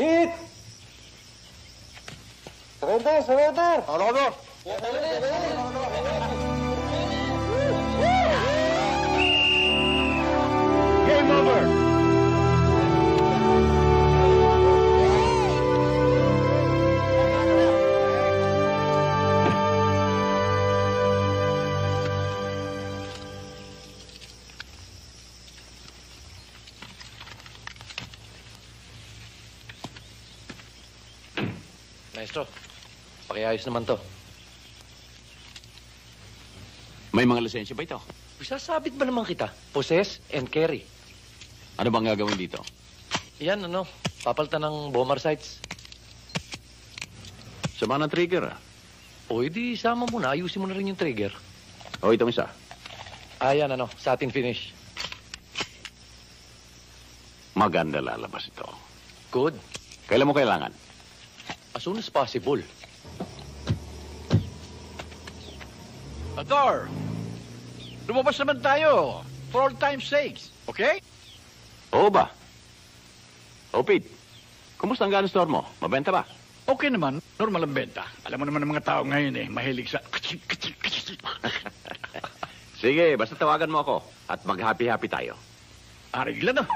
Hit! Surrender! Surrender! Ano? Game over! Maestro, pakiayos naman to. May mga lisensya ba ito? Sasabit ba naman kita? Possess and carry. Ano bang gagawin dito? Yan, papalitan ng bomber sights. Sama ng trigger, ah. O, edi sama mo na. Ayusin mo na rin yung trigger. O, itong isa. Yan, satin finish. Maganda lalabas ito. Good. Kailan mo kailangan? As soon as possible. Ador! Lumabas naman tayo. For all time's sakes. Okay? Oo ba? O, Pete. Kumusta ang gun store mo? Mabenta ba? Okay naman. Normal ang benta. Alam mo naman ang mga tao ngayon mahilig sa... Sige, basta tawagan mo ako at mag-happy-happy tayo. Arigla na.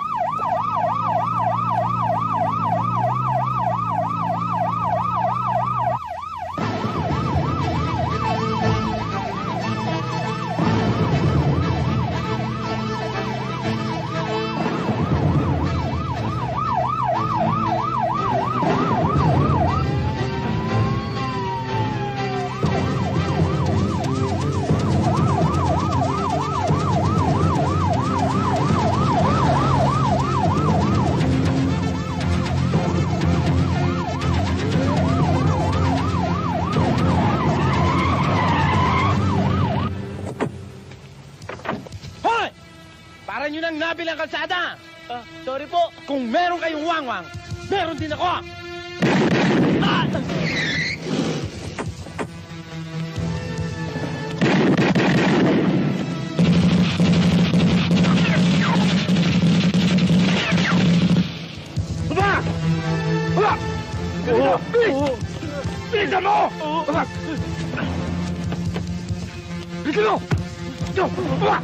Bilang kalsada. Sorry po. Kung meron kayong wangwang, meron din ako. Baba! Baba! Bilis! Bilisan mo! Bilisan mo! Baba!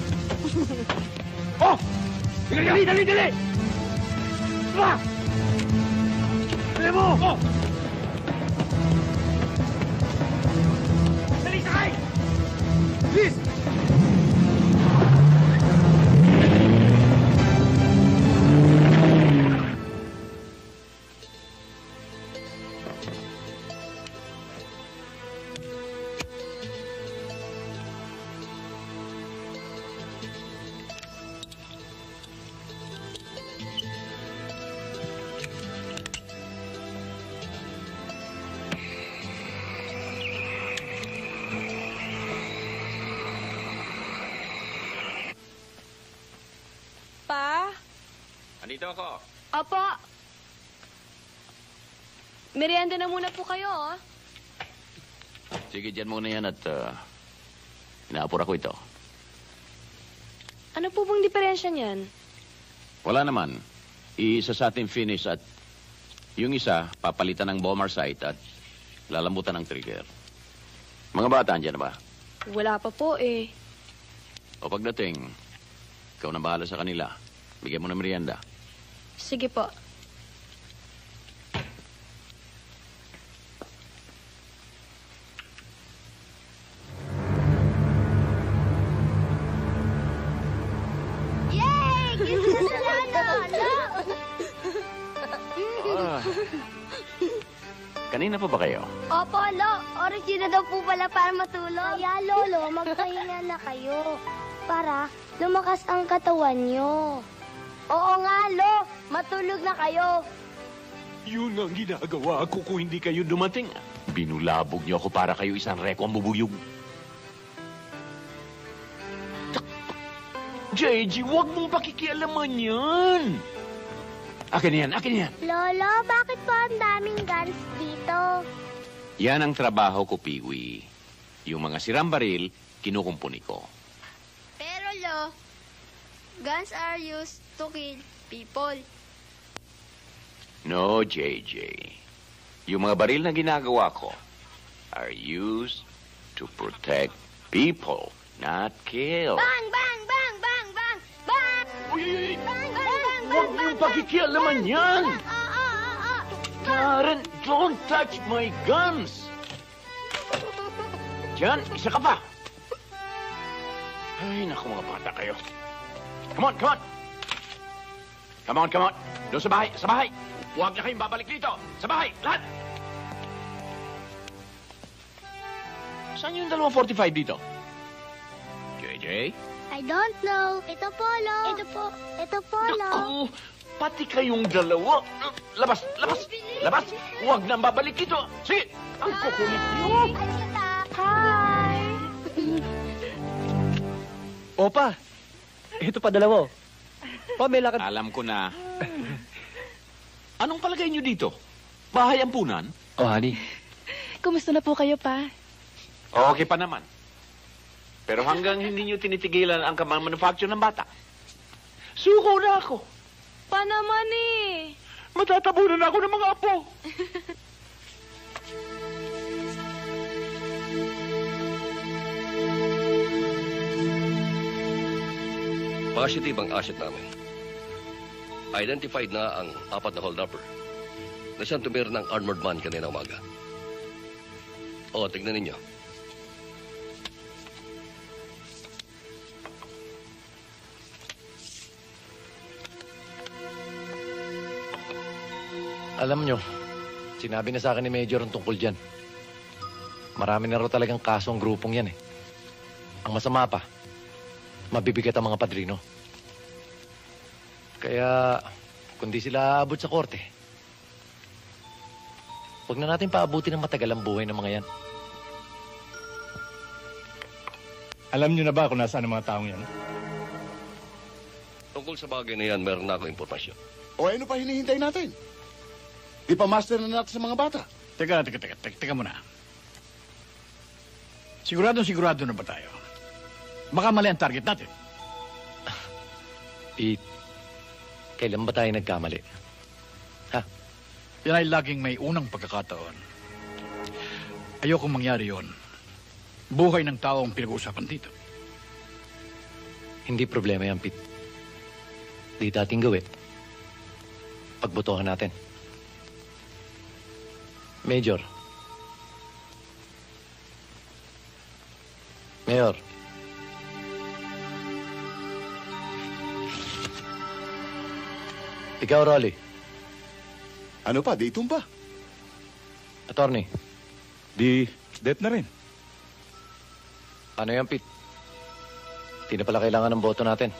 Oh! Dali! Baba! Dali mo! Oh! Dali, sakay! Please! Andito ako. Opo. Merienda na muna po kayo, oh. Sige, dyan muna yan at inaapura ko ito. Ano po bang diferensya niyan? Wala naman. Isa sa ating finish at yung isa, papalitan ng bomber sight at lalambutan ng trigger. Mga bata, andyan na ba? Wala pa po, eh. O pagdating, ikaw na bahala sa kanila. Bigyan mo ng merienda. Sige po. Yay! Gising na sila, Lolo! Kanina pa ba kayo? Opo, Lo. Oras na daw po pala para matulog. Kaya, Lolo, magpahinga na kayo para lumakas ang katawan nyo. Oo nga, Lo. Matulog na kayo. Yun ang ginagawa ko kung hindi kayo dumating. Binulabog niyo ako para kayo isang reko ang bubuyog. JG, huwag mong pakikialaman yan. Akin yan, akin yan. Lolo, bakit po ang daming guns dito? Yan ang trabaho ko, Piwi. Yung mga sirang baril, kinukumpuni ko. Pero, Lo, guns are used to kill people. No, JJ. Yung mga baril na ginagawa ko are used to protect people, not kill. Bang, bang, bang, bang, bang, bang! Uy! Bang, bang, bang, Huwag bang, niyong bang, pakikialaman yan! Ah. Karen, don't touch my guns! Diyan, isa ka pa! Ay, naku mga bata kayo. Come on, come on! Come on, come on! Doon sa bahay, sa bahay! Huwag na kayong babalik dito! Sa bahay, lahat! Saan yung 245 dito? JJ? I don't know. Ito, Polo. Ito, Polo. Naku! Pati kayong dalawa! Labas! Labas! Labas! Huwag na babalik dito! Sige! Ang kukulit niyo! Hi! Opa, ito pa dalawa. Pa, may lakad. Alam ko na. Anong palagay niyo dito? Bahay ampunan? Oh, honey. Kumusta na po kayo, pa? Okay pa naman. Pero hanggang hindi niyo tinitigilan ang manufacture ng bata, suko na ako. Pa naman eh. Matatabunan ako ng mga apo. Positive ang asset namin. Identified na ang 4 na hold-upper na siyang tumira ng armored man kanina umaga. O, tignan ninyo. Alam nyo, sinabi na sa akin ni Major ang tungkol dyan. Marami na raw talagang kaso ang grupong yan eh. Ang masama pa, mabibigat ang mga padrino. Kaya, kung di sila aabot sa korte, huwag na natin paabutin ng matagal ang buhay ng mga yan. Alam niyo na ba kung nasaan ang mga taong yan? Tungkol sa bagay na yan, meron na akong impormasyon. O ano pa hinihintay natin? Ipamaster na natin sa mga bata. Teka muna. Sigurado na ba tayo? Baka mali ang target natin. Pete, kailan ba tayo nagkamali? Yan ay laging may unang pagkakataon. Ayokong mangyari yon. Buhay ng tao ang pinag-uusapan dito. Hindi problema yan, Pete. Di dating gawin. Pagbotohan natin. Major. Mayor. Ikaw, Rolly. Ano pa, di itumba. Attorney. Di, death na rin. Ano yan, Pete? Hindi na pala kailangan ng boto natin.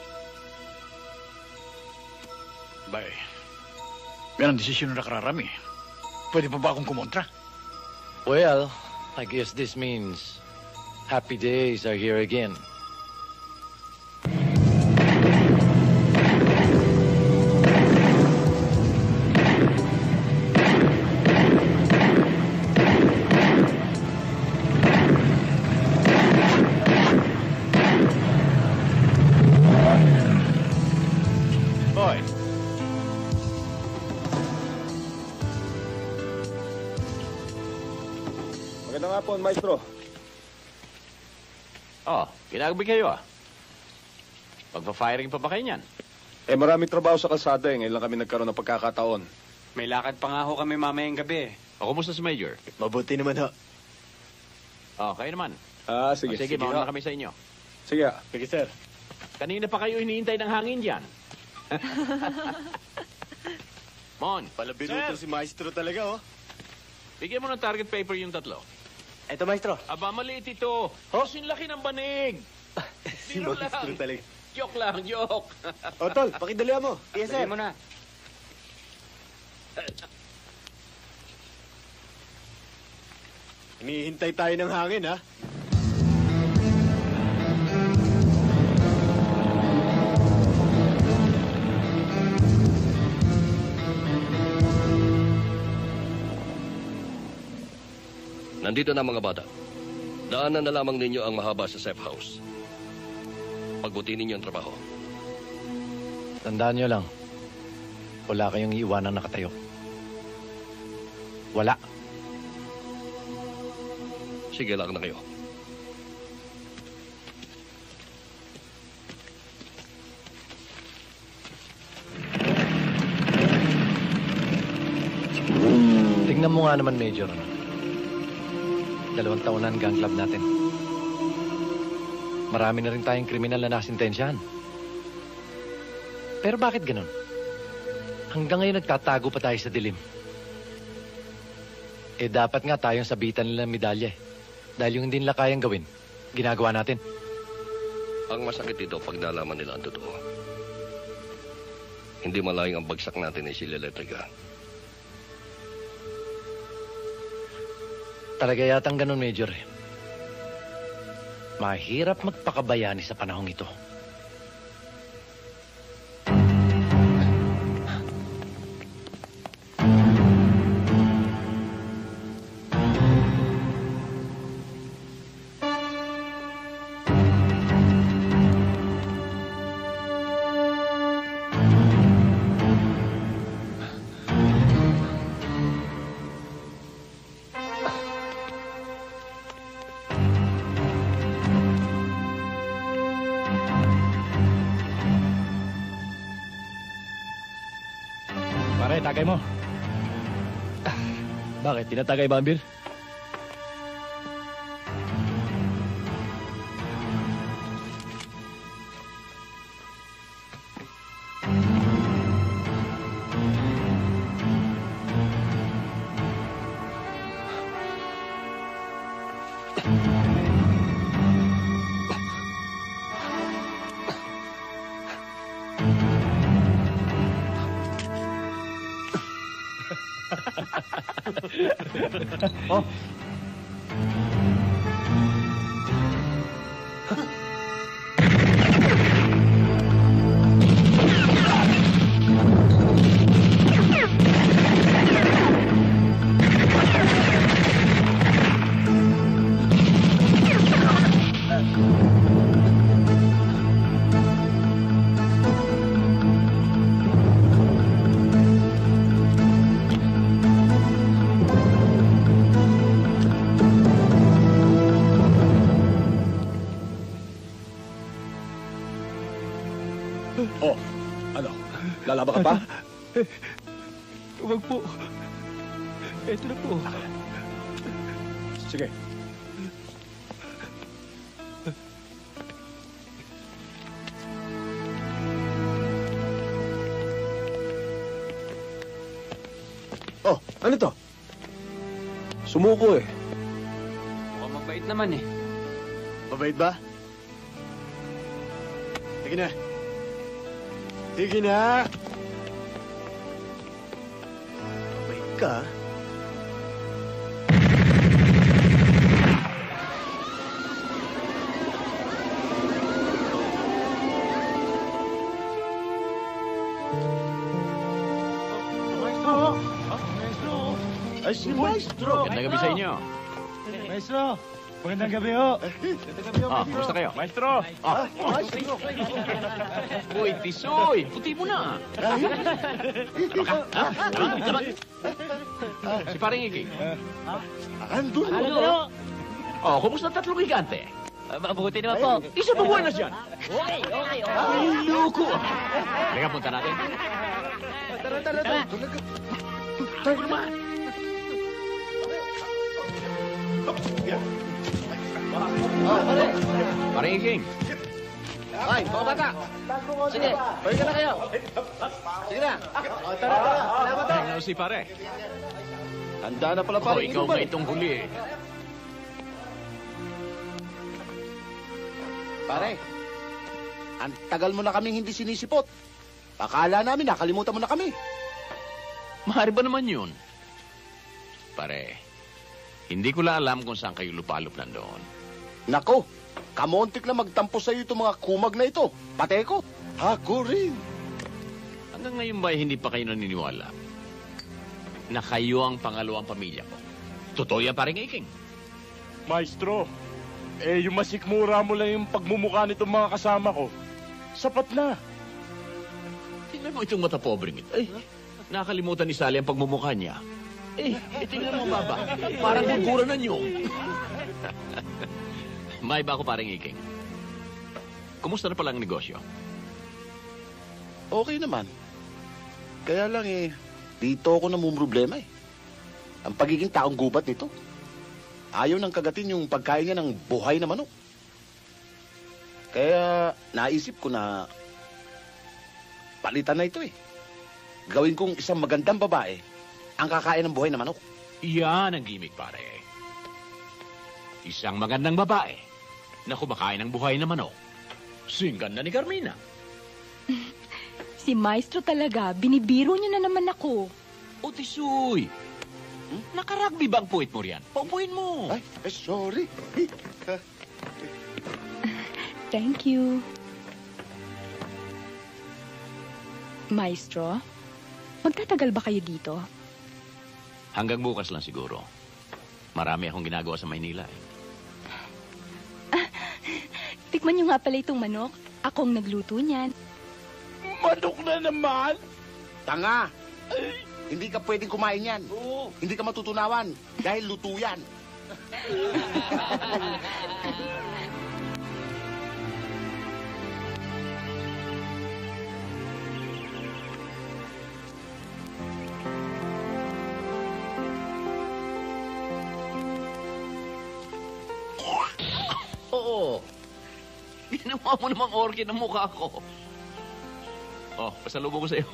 Bay, yan ang desisyon na nakararami. Pwede pa ba akong kumontra? Well, I guess this means happy days are here again. Boy. Magandang hapon, Maestro. Oh, ginagabi kayo ah. Magpa-firing pa ba kayo niyan? Maraming trabaho sa kalsada eh. Ngayon lang kami nagkaroon ng pagkakataon. May lakad pa nga ho kami mamayang gabi. O, kumusta si Major? Mabuti naman ho. Oh, kayo naman. Sige. Sige, mauna na kami sa inyo. Sige. Sige, sir. Kanina pa kayo hinihintay ng hangin dyan. Mon, Palabinuto si Maestro talaga, oh. bigyan mo ng target paper yung 3. Eto, maestro. Aba, maliit ito. Kasing laki ng banig. Si Maestro talaga. Joke lang, joke. O, Tol, pakidalihan mo. Yes, sir. Mo na. Hinihintay tayo ng hangin, ha? Nandito na mga bata. Daanan na lamang ninyo ang mahaba sa safe house. Pagbuti ninyo ang trabaho. Tandaan nyo lang, wala kayong iiwanang nakatayo. Wala. Sige lang na kayo. Tingnan mo nga naman, Major. 2 taon na ang gang club natin. Marami na rin tayong kriminal na nasintensyahan. Pero bakit ganun? Hanggang ngayon nagtatago pa tayo sa dilim. Eh dapat nga tayong sabitan nila ng medalya eh. Dahil yung hindi nila kayang gawin, ginagawa natin. Ang masakit dito pag nalaman nila ang totoo. Hindi malayang ang bagsak natin ay sila Electrica. Talaga yatang ganun, Major. Mahirap magpakabayani sa panahong ito. Pare, tagay mo. Bakit? Tinatagay ba ang beer? Oh. Oh, ano? Lalaban ka pa? Huwag po. Ito na po. Sige. Oh, ano to? Sumuko eh. Mukhang mabait naman eh. Mabait ba? Sige na. Sige na. Mabait ka. Ay, si Maestro! Gandang gabi sa inyo. Maestro, magandang gabi ho. Kumusta kayo? Maestro! Maestro! Uy, Tisoy! Puti mo na! Si Paring Iging. Andun! Ano? Oh, kumusta ang tatlong higante? Mabuti naman po. Isa pa buwan na dyan. Okay. Ay, loko! Halika, punta natin. Tara. Tayo naman. Paring Iging. Ay, mga bata. Sige, balik na kayo. Sige na. Tara. Salamat ho. Ano si pare? Handa na pala Oh, parang ikaw nga itong huli eh. Pare, ang tagal mo na kaming hindi sinisipot. Akala namin nakalimutan mo na kami. Mahari ba naman yun? Pare, hindi ko lang alam kung saan kayo lupalop nandoon. Nako, kamontik na magtampo sa'yo itong mga kumag na ito. Pati ko. Ako rin. Hanggang ngayon ba hindi pa kayo naniniwala na kayo ang pangalawang pamilya ko? Totoo yan, Paring Iking. Maestro, yung masikmura mo lang yung pagmumukha nitong mga kasama ko. Sapat na. Tingnan mo itong mata pobreng ito. Ay, nakalimutan ni Sally ang pagmumukha niya. Tingnan mo, Baba. Parang gugura na nyo. May ba ako paring Iking? Kumusta na pala ang negosyo? Okay naman. Kaya lang dito ako namumroblema Ang pagiging taong gubat nito. Ayaw nang kagatin yung pagkain niya ng buhay na manok. Kaya naisip ko na palitan na ito Gawin kong isang magandang babae ang kakain ng buhay na manok. Yan ang gimmick, pare. Isang magandang babae na kumakain ng buhay na manok. Singgan na ni Carmina. Si Maestro talaga, binibiro niya na naman ako. O, Tisoy. Nakarugby ba ang puwit mo riyan? Paupuin mo. Ay, sorry. Thank you. Maestro, magtatagal ba kayo dito? Hanggang bukas lang siguro. Marami akong ginagawa sa Maynila Tikman niyo nga pala itong manok. Akong nagluto niyan. Manok na naman? Tanga! Hindi ka pwedeng kumain yan. Hindi ka matutunawan dahil luto yan. Oo. Ginawa mo namang orchid ng mukha ko. Oh, pasalubong ko sa'yo.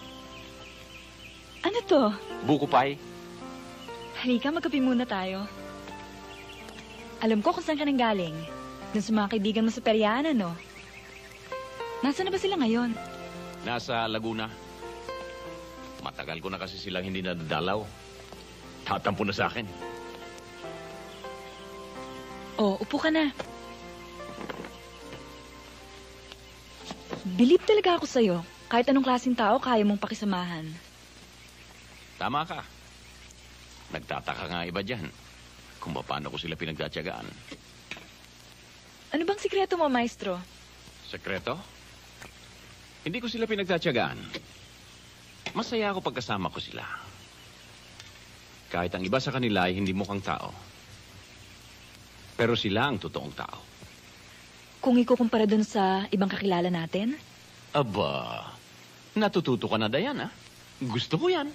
Ano to? Buko pie. Halika, magkape muna tayo. Alam ko kung saan ka nanggaling. Dun sa mga kaibigan mo sa Periana, no? Nasaan na ba sila ngayon? Nasa Laguna. Matagal ko na kasi silang hindi nadadalaw. Tatampo na sa akin. Oh, upo ka na. Bilib talaga ako sa'yo. Kahit anong klaseng tao, kaya mong pakisamahan. Tama ka. Nagtataka nga iba dyan kung paano ko sila pinagtatyagaan. Ano bang sikreto mo, Maestro? Sekreto? Hindi ko sila pinagtatyagaan. Masaya ako pagkasama ko sila. Kahit ang iba sa kanila ay hindi mukhang tao. Pero sila ang totoong tao. Kung ikukumpara dun sa ibang kakilala natin? Aba, natututo ka na, Diana. Gusto ko yan.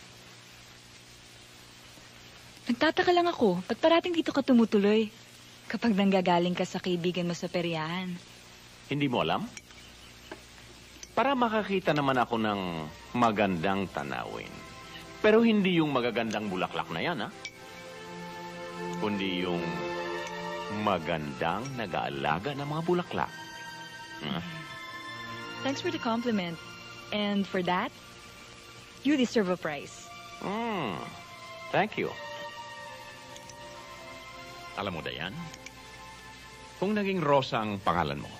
Nagtataka lang ako, ba't parating dito ka tumutuloy? Kapag nanggagaling ka sa kaibigan mo sa Periahan. Hindi mo alam? Para makakita naman ako ng magandang tanawin. Pero hindi yung magagandang bulaklak na yan, ha? Kundi yung magandang nag-aalaga ng mga bulaklak. Thanks for the compliment. And for that, you deserve a prize. Thank you. Alam mo, Dayan, kung naging Rosa ang pangalan mo,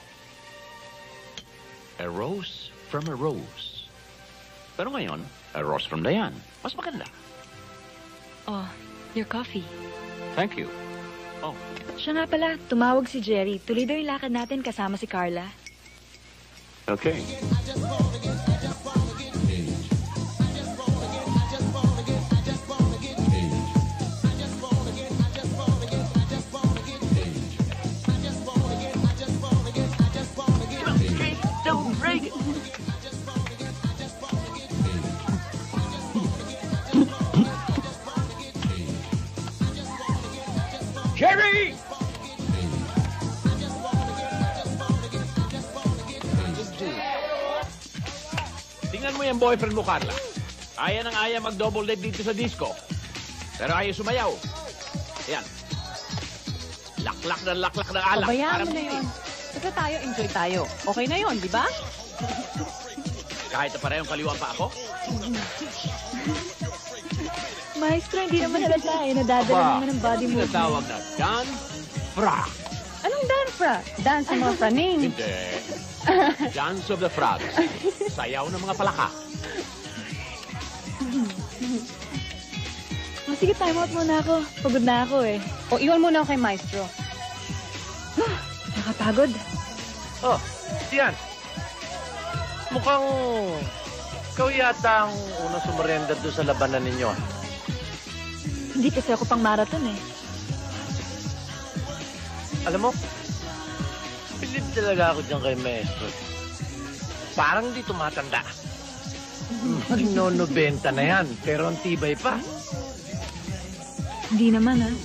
a rose from a rose. Pero ngayon, a rose from Dayan. Mas maganda. Oh, your coffee. Thank you. Oh. Siya nga pala, tumawag si Jerry. Tuloy daw yung lakad natin kasama si Carla. Okay. Don't break it. Jerry! Tingnan mo yung boyfriend mo, Carla. Aya ng aya mag-double date dito sa disco. Pero ayaw sumayaw. Ayan. Laklak na alak. Pabayaan mo na yun. Basta tayo, enjoy tayo. Okay na yun, di ba? Kahit na parehong kaliwa pa ako? Maestro, hindi naman halata nadadala naman ng body movement. Tinatawag na dance fra. Anong dance fra? Dance ng mga praning. Hindi. Dance of the frogs. Sayaw ng mga palaka. Sige, time out muna ako. Pagod na ako O, iwan muna ako kay Maestro. Nakapagod. Oh, Tian. Mukhang ikaw yata ang unang sumurrender doon sa labanan ninyo. Hindi kasi ako pang marathon eh. Alam mo, bilib talaga ako dyan kay Maestro. Parang di tumatanda. Magno-90 na yan, pero ang tibay pa. Hindi naman ah.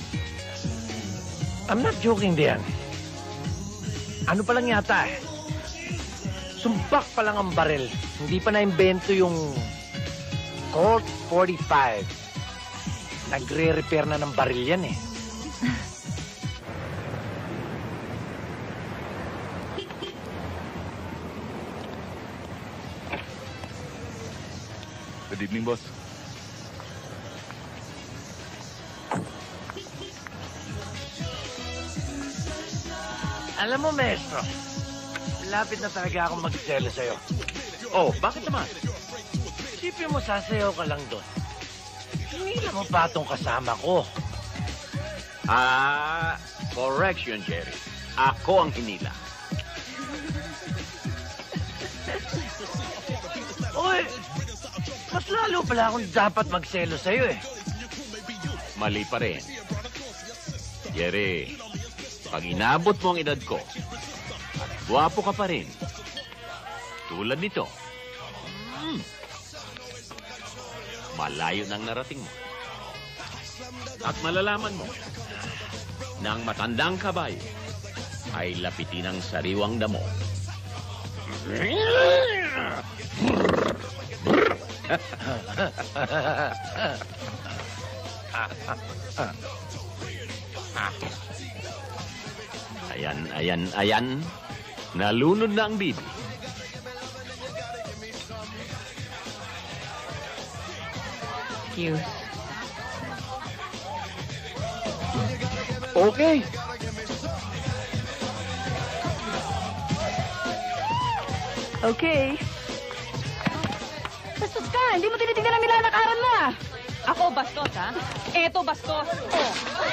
I'm not joking diyan. Ano pa lang yata eh. Sumbak pa lang ang baril. Hindi pa na-invento yung Colt 45. Nagre-repair na ng baril yan eh. Good evening, boss. Alam mo, Maestro, lapit na talaga akong magselo sa'yo. Oh, bakit naman? Isipin mo, sasayaw ka lang doon. Hinila mo pa itong kasama ko. Correction, Jerry. Ako ang hinila. Uy, mas lalo pala akong dapat magselo sa'yo eh. Mali pa rin. Jerry, pag inabot mo ang edad ko, at gwapo ka pa rin, tulad nito, malayo nang narating mo. At malalaman mo na ang matandang kabayo ay lapitin ang sariwang damo. Ayan. Nalunod na ang bibi. Cute. Okay. Okay. Bastos ka! Hindi mo tinitignan ang nilalakaran mo ah! Ako bastos, ha? Eto bastos. Oh.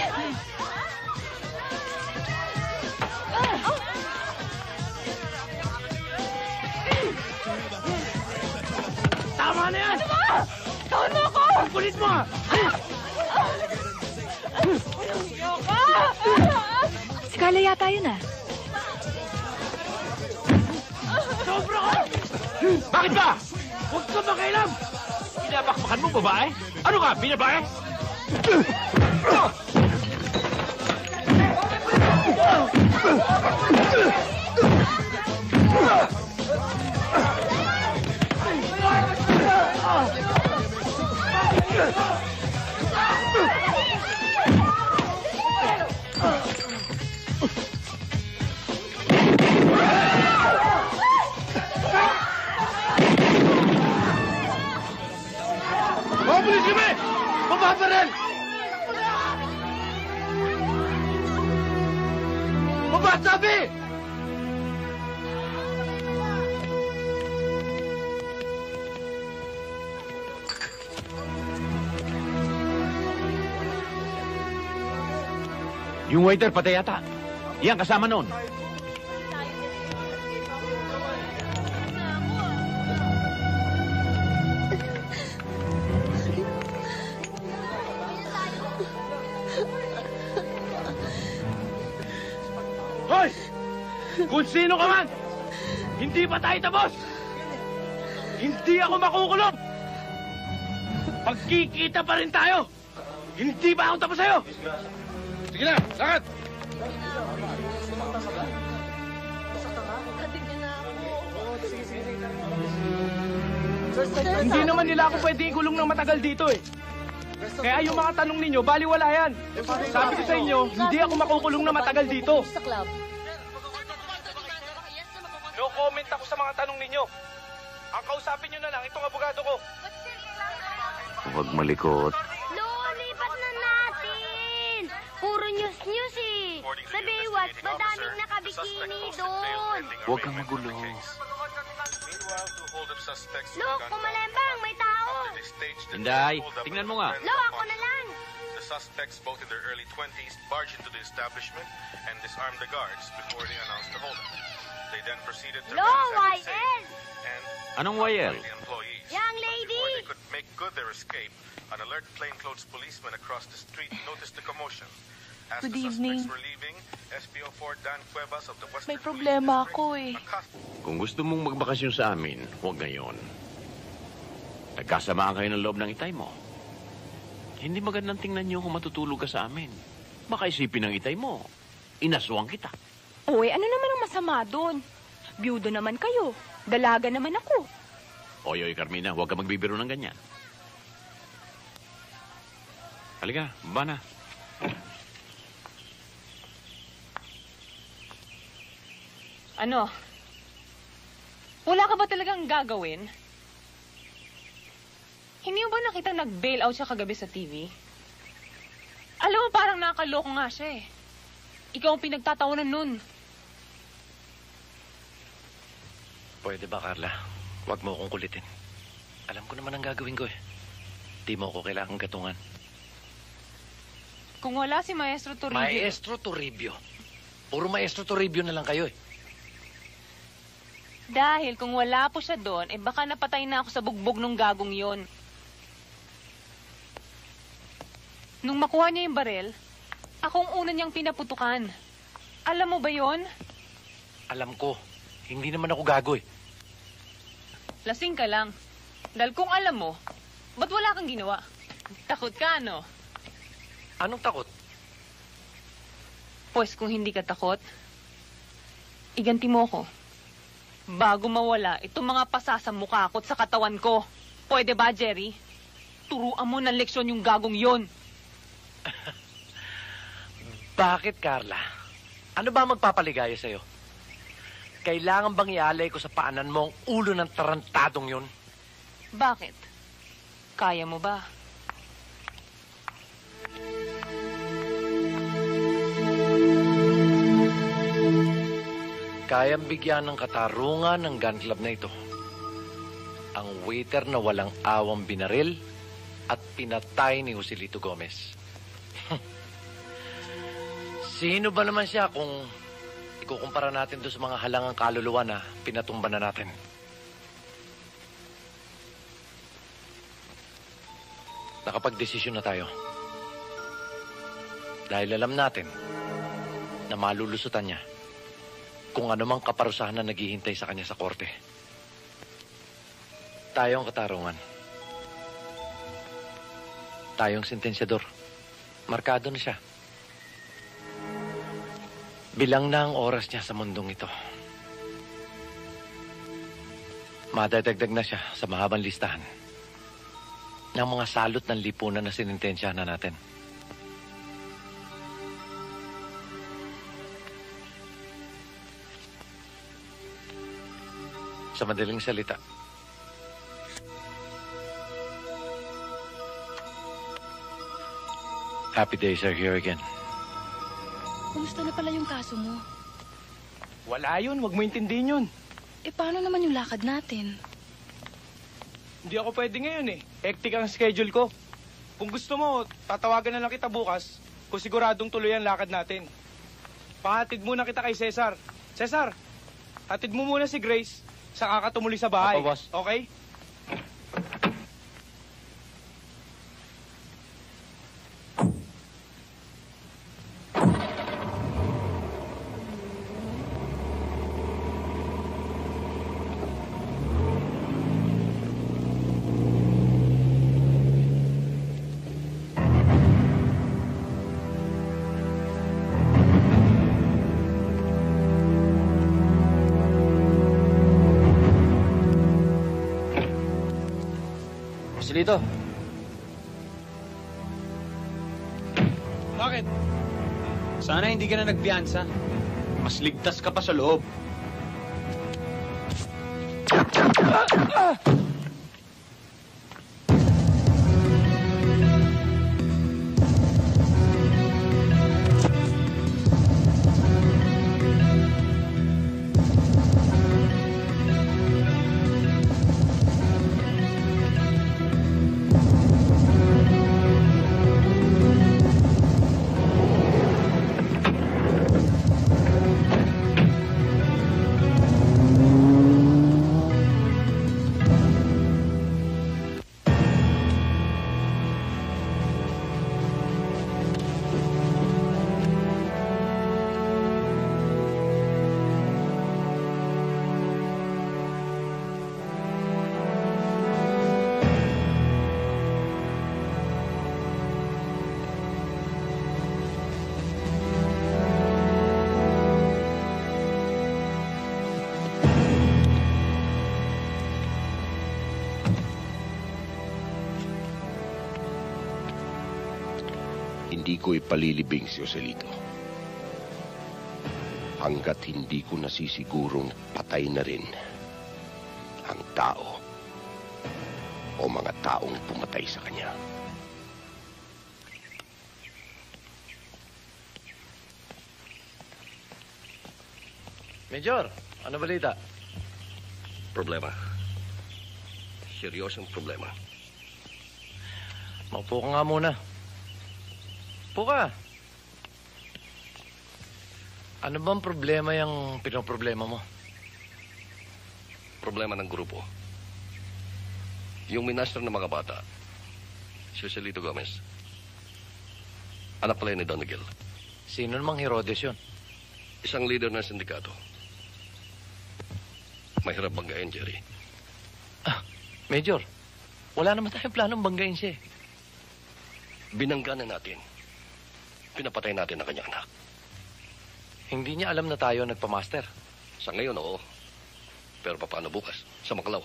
Tama na yan! Ano ba? Tawad mo ako! Ang kulit mo! Si Carla yata yun ah. Sobra ka! Bakit ba? Huwag ka makialam! Pinabakbakan mo, babae? Ano ka, binabae? Mabilis kami! Baba pa rin! Baba, sabi! Yung waiter, patay yata. Yan, kasama noon. Hoy! Kung sino ka man, hindi pa tayo tapos! Hindi ako makukulong! Pagkikita pa rin tayo! Hindi pa ako tapos sa'yo! Sige na, lakad! Hindi naman nila ako pwede ikulong ng matagal dito eh. Kaya yung mga tanong ninyo, baliwala yan. Sabi ko sa inyo, hindi ako makukulong na matagal dito. No comment ako sa mga tanong ninyo. Ang kausapin nyo na lang, itong abogado ko. Huwag malikot. Lo, lipat na natin! Puro news eh. Sa Baywatch, madaming nakabikini doon. Huwag kang magulo. Lo, kumalembang, may tao. Inday, tingnan mo nga. Lo, ako na lang. The suspects, both in their early 20s, barged into the establishment and disarmed the guards before they announced the holdup. They then proceeded to Lo, ransack the YL! safe and Anong YL? the employees. Young lady! Before they could make good their escape, An alert plainclothes policeman across the street noticed the commotion. As Good the evening. suspects were leaving, SPO4 Dan Cuevas of the Western May problema ako eh. Kung gusto mong magbakasyon sa amin, huwag ngayon. Nagkasamaan kayo ng loob ng itay mo. Hindi magandang tingnan niyo kung matutulog ka sa amin. Baka isipin ng itay mo. Inaswang kita. Uy, ano naman ang masama doon? Byudo naman kayo. Dalaga naman ako. Oy, Carmina, huwag ka magbibiro ng ganyan. Halika, baba na. Ano? Wala ka ba talagang gagawin? Hindi mo ba nakita nag-bail out siya kagabi sa TV? Alam mo, parang nakaloko nga siya eh. Ikaw ang pinagtatawanan nun. Pwede ba, Carla? Huwag mo akong kulitin. Alam ko naman ang gagawin ko eh. Di mo ako kailangang gatungan. Kung wala si Maestro Toribio... Maestro Toribio? Puro Maestro Toribio na lang kayo eh. Dahil kung wala po siya doon, eh baka napatay na ako sa bugbog ng gagong yon. Nung makuha niya yung barel, akong una niyang pinaputukan. Alam mo ba yon? Alam ko. Hindi naman ako gago eh. Lasing ka lang. Dahil kung alam mo, ba't wala kang ginawa? Takot ka, no? Anong takot? Pues kung hindi ka takot, iganti mo ko. Bago mawala itong mga pasa sa mukha ko at sa katawan ko. Pwede ba, Jerry? Turuan mo ng leksyon yung gagong yon. Bakit, Carla? Ano ba magpapaligaya sa'yo? Kailangan bang ialay ko sa paanan mo ang ulo ng tarantadong yun? Bakit? Kaya mo ba? Kayang bigyan ng katarungan ng gun club na ito. Ang waiter na walang awang binaril at pinatay ni Joselito Gomez. Sino ba naman siya kung ikukumpara natin doon sa mga halangang kaluluwa na pinatumba na natin? Nakapag-desisyon na tayo. Dahil alam natin na malulusutan niya kung ano mang kaparusahan na naghihintay sa kanya sa korte. Tayo ang katarungan. Tayong sentensyador. Markado na siya. Bilang na ang oras niya sa mundong ito. Madadagdag na siya sa mahabang listahan ng mga salot ng lipunan na sinintensyahan na natin. Sa madaling salita, happy days are here again. Kumusta na pala yung kaso mo? Wala yun, wag mo intindihin yun. Eh, paano naman yung lakad natin? Hindi ako pwede ngayon eh. Hectic ang schedule ko. Kung gusto mo, tatawagan na lang kita bukas kung siguradong tuloy ang lakad natin. Pahatid muna kita kay Cesar. Cesar, hatid mo muna si Grace sa kakatumuli sa bahay. Opo, boss. Okay? Dito. Bakit? Sana hindi ka na nagpiyansa. Mas ligtas ka pa sa loob. Hindi ko ipalilibing si Joselito. Hanggat hindi ko nasisigurong patay na rin ang tao o mga taong pumatay sa kanya. Major, ano balita? Problema. Seryosong problema. Maupo ka nga muna. Upo ka. Ano bang problema yung pinoproblema mo? Problema ng grupo. Yung minister ng mga bata, si Joselito Gomez. Anak pala ni Don Miguel. Sino namang Herodes yun? Isang leader ng sindikato. Mahirap banggain, Jerry. Major, wala naman tayong planong banggain siya. Binangga na natin. Pinapatay natin ang kanyang anak. Hindi niya alam na tayo nagpamaster. Sa ngayon, oo. Pero paano bukas? Sa Makalawa.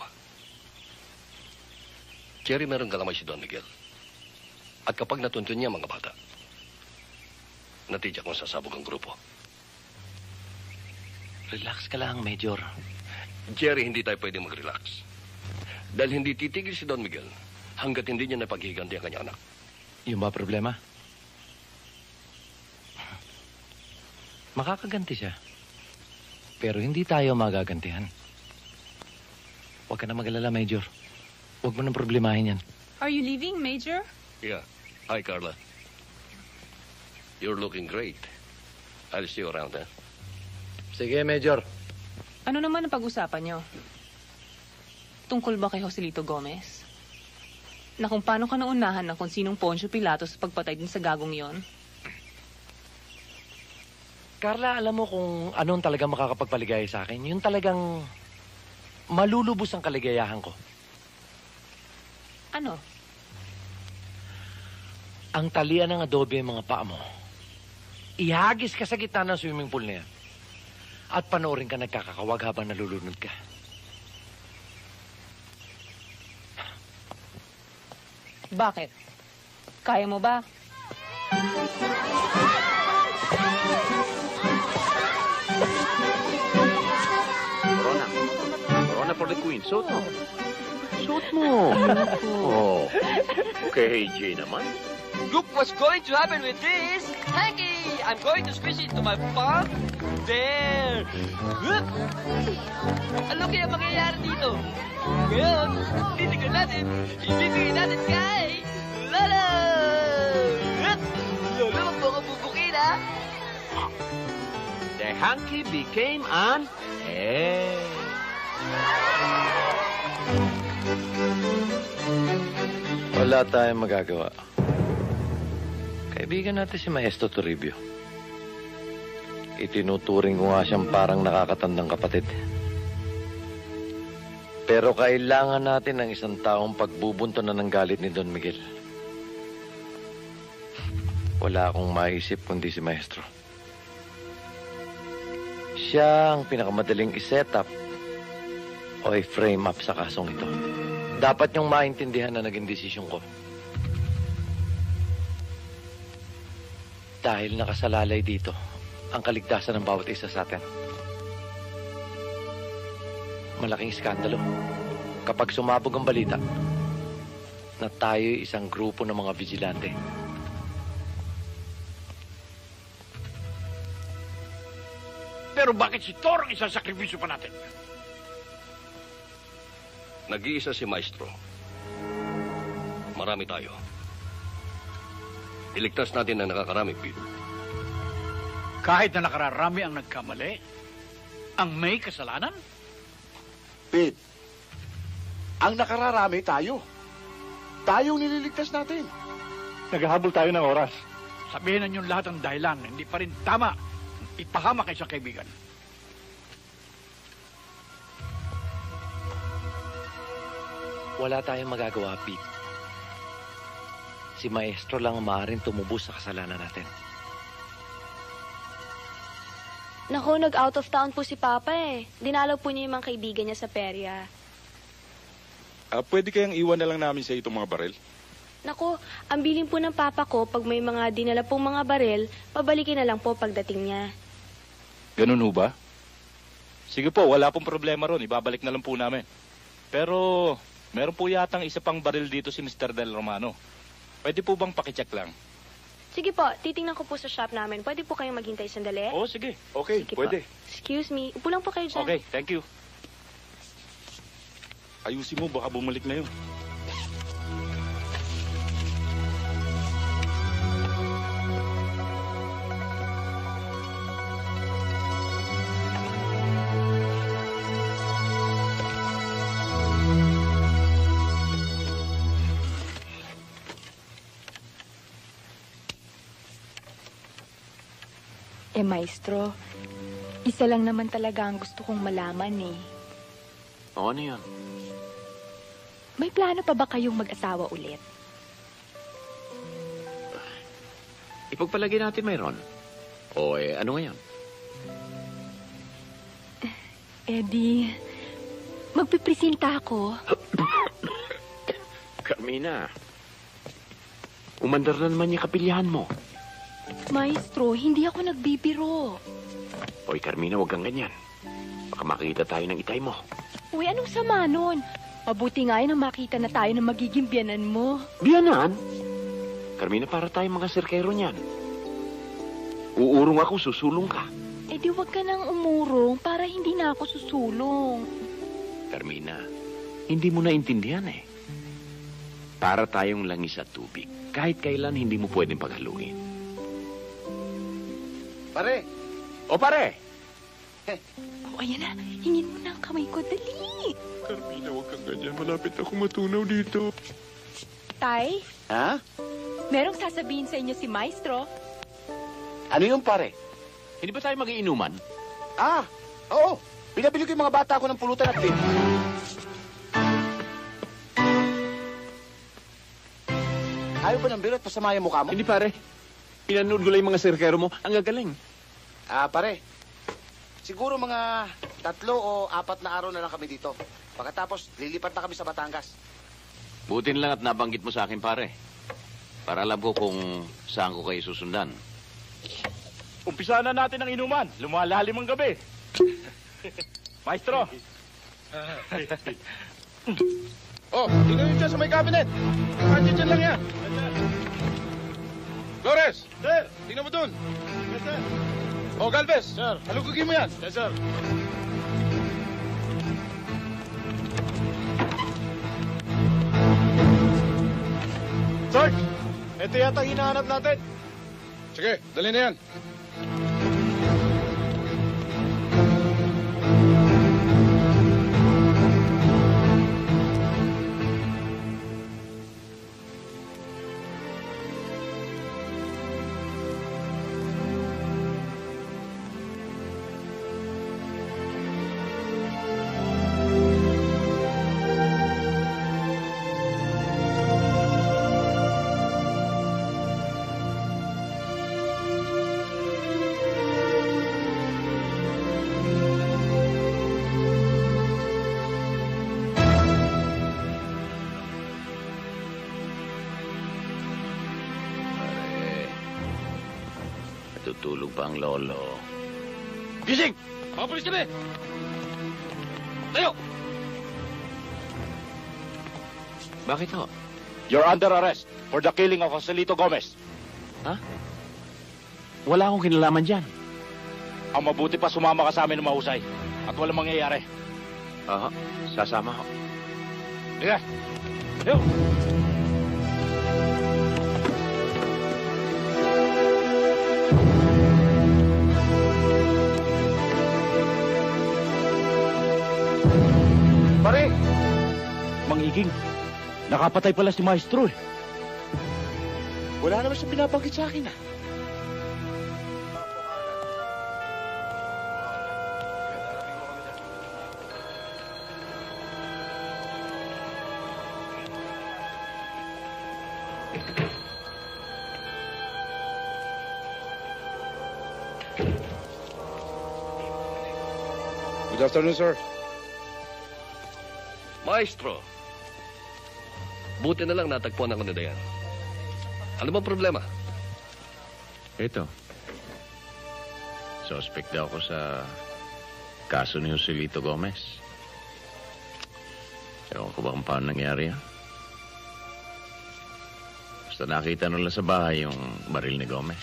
Jerry, meron galamay si Don Miguel. At kapag natuntun niya mga bata, natidyak kung sasabog ang grupo. Relax ka lang, Major. Jerry, hindi tayo pwede mag-relax. Dahil hindi titigil si Don Miguel hanggat hindi niya napaghiganti ang kanyang anak. Yung ba problema? Makakaganti siya. Pero hindi tayo magagantihan. Huwag ka na mag-alala, Major. Huwag mo nang problemahin yan. Are you leaving, Major? Yeah. Hi, Carla. You're looking great. I'll see you around, eh? Sige, Major. Ano naman ang pag-usapan niyo? Tungkol ba kay Joselito Gomez? Na kung paano ka naunahan ng kung sinong Poncio Pilato sa pagpatay din sa gagong yon? Carla, alam mo kung anong talagang makakapagpaligaya sa akin? Yung talagang malulubos ang kaligayahan ko. Ano? Ang talian ng adobe ang mga paa mo. Ihagis ka sa gitna ng swimming pool na yan. At panoorin ka nagkakakawag habang nalulunod ka. Bakit? Kaya mo ba? Corona for the Queen. Suot mo. Suot mo. Oh. KJ naman. Look what's going to happen with this. Hanky! I'm going to squish it to my palm. There! Whoop! Ano kaya mangyayari dito? Ngayon, titignan natin. Ibibigay natin kay Lolo! Whoop! Lolo, wag mo ka bubukin, ha? The hanky became an egg. Wala tayong magagawa. Kaibigan natin si Maestro Toribio. Itinuturing ko nga siyang parang nakakatandang kapatid. Pero kailangan natin ng isang taong pagbubunto na ng galit ni Don Miguel. Wala akong maisip kundi si Maestro. Siya ang pinakamadaling i-set up o i-frame up sa kasong ito. Dapat niyong maintindihan na naging desisyon ko. Dahil nakasalalay dito ang kaligtasan ng bawat isa sa atin. Malaking iskandalo kapag sumabog ang balita na tayo'y isang grupo ng mga vigilante. Pero bakit si Thor ang isasakripisyo pa natin? Nag-iisa si Maestro. Marami tayo. Iligtas natin na nakakarami, Pete. Kahit na nakararami ang nagkamali, ang may kasalanan? Pete, ang nakararami tayo. Tayong nililigtas natin. Naghahabol tayo ng oras. Sabihin na niyo lahat ang dahilan, hindi pa rin tama. Ipahama kayo sa kaibigan. Wala tayong magagawa, Pete. Si Maestro lang ang maaaring tumubos sa kasalanan natin. Naku, nag-out of town po si Papa eh. Dinalaw po niya yung mga kaibigan niya sa perya. Pwede kayang iwan na lang namin sa itong mga baril? Naku, ang bilin po ng papa ko, pag may mga dinala pong mga baril, pabalikin na lang po pagdating niya. Ganun ho ba? Sige po, wala pong problema ron. Ibabalik na lang po namin. Pero, meron po yatang isa pang baril dito si Mr. Del Romano. Pwede po bang pakicheck lang? Sige po, titingnan ko po sa shop namin. Pwede po kayong maghintay sandali? Oo, sige. Okay, Sige pwede. Po. Excuse me, upo lang po kayo dyan. Okay, thank you. Ayusin mo, baka bumalik na yun. Maestro, isa lang naman talaga ang gusto kong malaman eh. O, ano yan? May plano pa ba kayong mag-asawa ulit? Ipagpalagay natin mayroon. O, ano nga yan? Di, magpipresenta ako. Carmina, umandar na naman yung kapilyahan mo. Maestro, hindi ako nagbibiro. Oy, Carmina, huwag kang ganyan. Baka makita tayo ng itay mo. Uy, anong sama nun? Mabuti nga yun ang makita na tayo ng magiging biyanan mo. Biyanan? Carmina, para tayo mga sirkero niyan. Uurong ako, susulong ka. Di wag ka nang umurong para hindi na ako susulong. Carmina, hindi mo naintindihan eh. Para tayong langis at tubig. Kahit kailan hindi mo pwedeng paghaluin. Pare! O pare! Ayan na, hingin mo na ang kamay ko, dali! Carmina, huwag kang ganyan. Malapit ako matunaw dito. Tay? Ha? Merong sasabihin sa inyo si Maestro? Ano yung pare? Hindi ba tayo mag-iinuman? Oo. Pinabili ko yung mga bata ko ng pulutan at pin. Ayaw ba ng biro at pasama yung mukha mo? Hindi pare. Pinanood ko lang yung mga sirkero mo. Ang gagaling. Pare. Siguro mga 3 o 4 na araw na lang kami dito. Pagkatapos, lilipat na kami sa Batangas. Butin lang at nabanggit mo sa akin, pare. Para alam ko kung saan ko kayo susundan. Umpisa na natin ang inuman. Lumalalim ang gabi. Maestro! Tingnan nyo dyan sa may cabinet. Dyan lang yan. Flores! Sir! Tingnan mo dun. Yes, sir. Galvez! Sir. Halugugin mo yan. Yes, sir. Sarge! Ito yata hinahanap natin. Sige, dali na yan. Tutulog pa ang lolo. Gising! Mga pulis kami! Tayo! Bakit ho? You're under arrest for the killing of Joselito Gomez. Ha? Wala akong kinalaman dyan. Ang mabuti pa sumama ka sa amin ng mahusay at walang mangyayari. Aha, sasama ho. Sige! Tayo! Pare! Mang Iging, nakapatay pala si Maestro eh. Wala naman siya pinabanggit sa akin Good afternoon, sir. Maestro, buti na lang natagpuan ako ni Dayan. Ano bang problema? Ito. Suspect daw ako sa kaso ni Joselito Gomez. Ewan ko ba kung paano nangyari yan? Basta nakita nila sa bahay yung baril ni Gomez.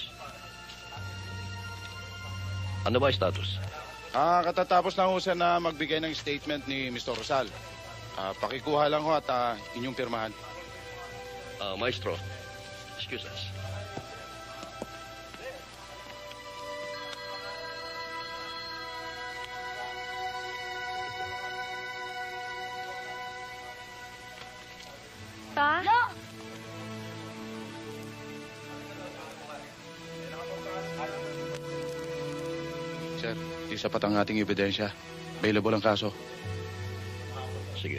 Ano ba ang status? Katatapos lang ho siya na magbigay ng statement ni Mr. Rosal. Pakikuha lang ho at inyong pirmahan. Maestro, excuse us. Pa? Sir, di sapat ang ating ebidensya. Available ang kaso. Sige.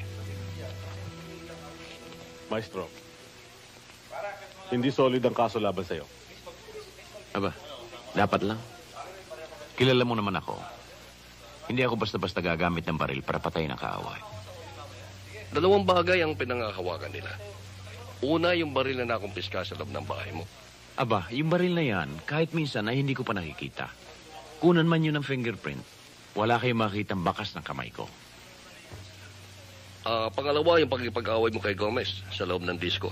Maestro, hindi solid ang kaso laban sa'yo. Aba, dapat lang. Kilala mo naman ako. Hindi ako basta-basta gagamit ng baril para patayin ang kaaway. Dalawang bagay ang pinangahawakan nila. Una, yung baril na nakumpiska sa loob ng bahay mo. Aba, yung baril na yan, kahit minsan ay hindi ko pa nakikita. Kunan man yun ng fingerprint, wala kayong makitang bakas ng kamay ko. Pangalawa, yung pagkipag-away mo kay Gomez sa loob ng disco.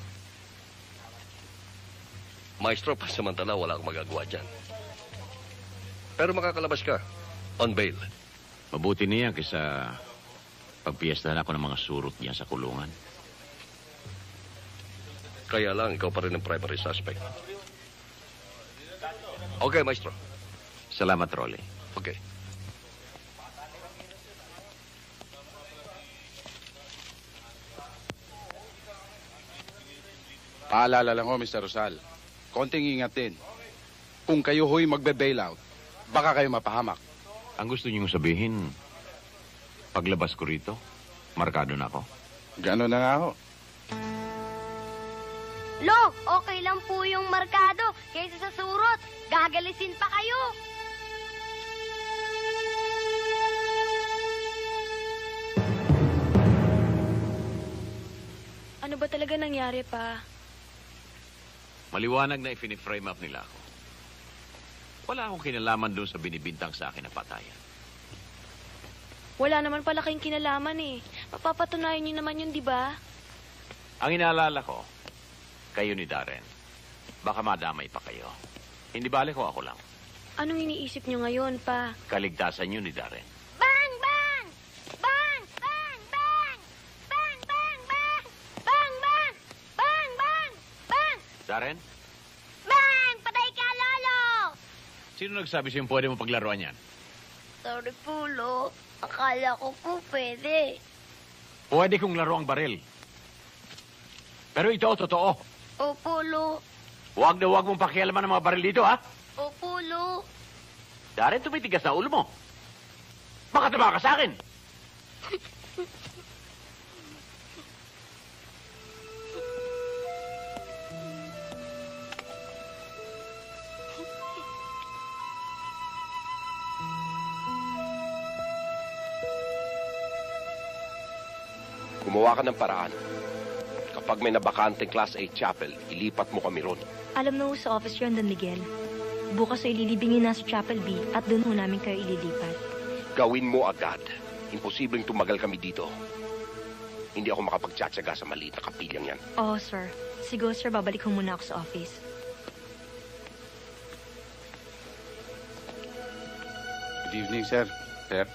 Maestro, pasamantala, wala kang magagawa dyan. Pero makakalabas ka. On bail. Mabuti niya kaysa pagpiestahan ako ng mga surot niya sa kulungan. Kaya lang, ikaw pa rin ang primary suspect. Okay, maestro. Salamat, Rolly. Okay. Paalala lang ho, Mr. Rosal. Konting ingat din. Kung kayo ho'y magbe-bailout, baka kayo mapahamak. Ang gusto niyong sabihin, paglabas ko rito, markado na ako. Gano'n na nga ho. Lo, okay lang po yung markado. Kaysa sa surot, gagalisin pa kayo. Ano ba talaga nangyari, Pa? Maliwanag na i-frame up nila ako. Wala akong kinalaman doon sa binibintang sa akin na patayan. Wala naman pala kayong kinalaman eh. Mapapatunayan niyo naman yun, di ba? Ang inaalala ko, kayo ni Darren. Baka madamay pa kayo. Hindi bale ko ako lang. Anong iniisip niyo ngayon, Pa? Kaligtasan niyo ni Darren. Bang! Bang! Bang! Bang! Bang! Bang! Bang! Bang! Bang! Bang! Bang! Bang! Bang! Darren, Bang! Patay ka, Lolo! sino nagsabi sa'yo pwede mo paglaruan yan? Sorry po, Lo. Akala ko po pwede. Pwede kong laro ang baril. Pero ito, totoo. Opo, Lo. Huwag na huwag mong pakialaman ng mga baril dito, ha? Opo, Lo. Darren, tumitigas na ulo mo. Baka tama ka sa akin. Gumawa ka ng paraan. Kapag may nabakanteng Class A chapel, ilipat mo kami ron. Alam na ho sa office yun, Don Miguel. Bukas ay ililibingin na sa Chapel B at doon ho namin kayo ililipat. Gawin mo agad. Imposibleng tumagal kami dito. Hindi ako makapagtsatsaga sa maliit na kapilyang yan. Oo, sir. Siguro, sir, babalik ho muna ako sa office. Good evening, sir. Sir?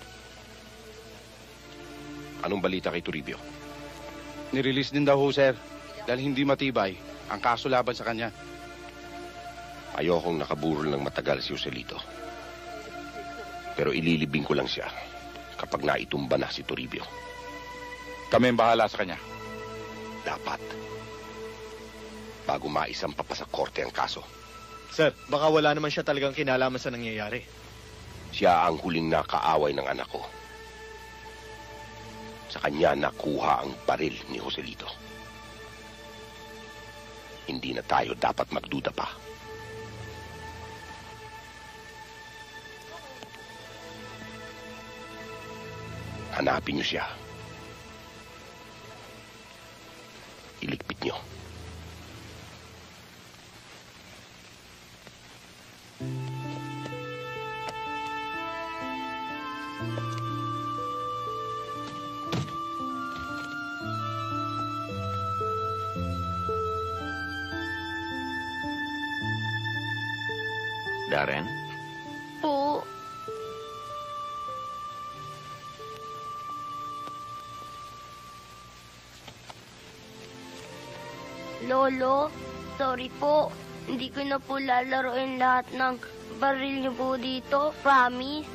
Anong balita kay Toribio? Nirelease din daw ho, sir. Dahil hindi matibay ang kaso laban sa kanya. Ayokong nakaburol ng matagal si Joselito. Pero ililibing ko lang siya kapag naitumba na si Toribio. Kami ang bahala sa kanya. Dapat. Bago maisampa pa sa korte ang kaso. Sir, baka wala naman siya talagang kinalaman sa nangyayari. Siya ang huling nakaaway ng anak ko. Sa kanya nakuha ang baril ni Joselito. Hindi na tayo dapat magduda pa. Hanapin niyo siya. Iligpit niyo. Darren? Po. Lolo, sorry po. Hindi ko na po lalaroin lahat ng baril niyo po dito. Promise.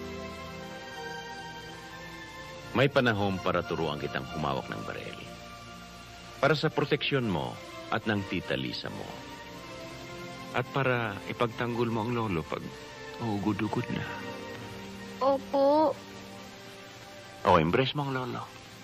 May panahon para turuan kitang humawak ng baril. Para sa proteksyon mo at ng tita Lisa mo. At para ipagtanggol mo ang lolo pag ugod-ugod na. Opo. O, embrace mo ang lolo.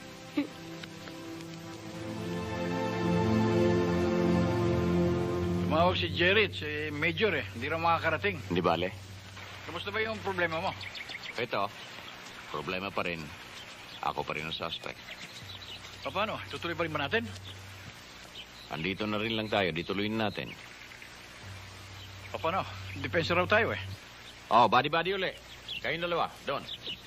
Tumawag si Jerry, si Major Hindi raw makakarating. Hindi bale? Kamusta ba yung problema mo? Ito, problema pa rin. Ako pa rin ang suspect. Paano? Tutuloy pa rin ba natin? Andito na rin lang tayo. Dituloyin natin. Paano? Depensa raw tayo Oh, body-body uli. Kayong dalawa. Doon.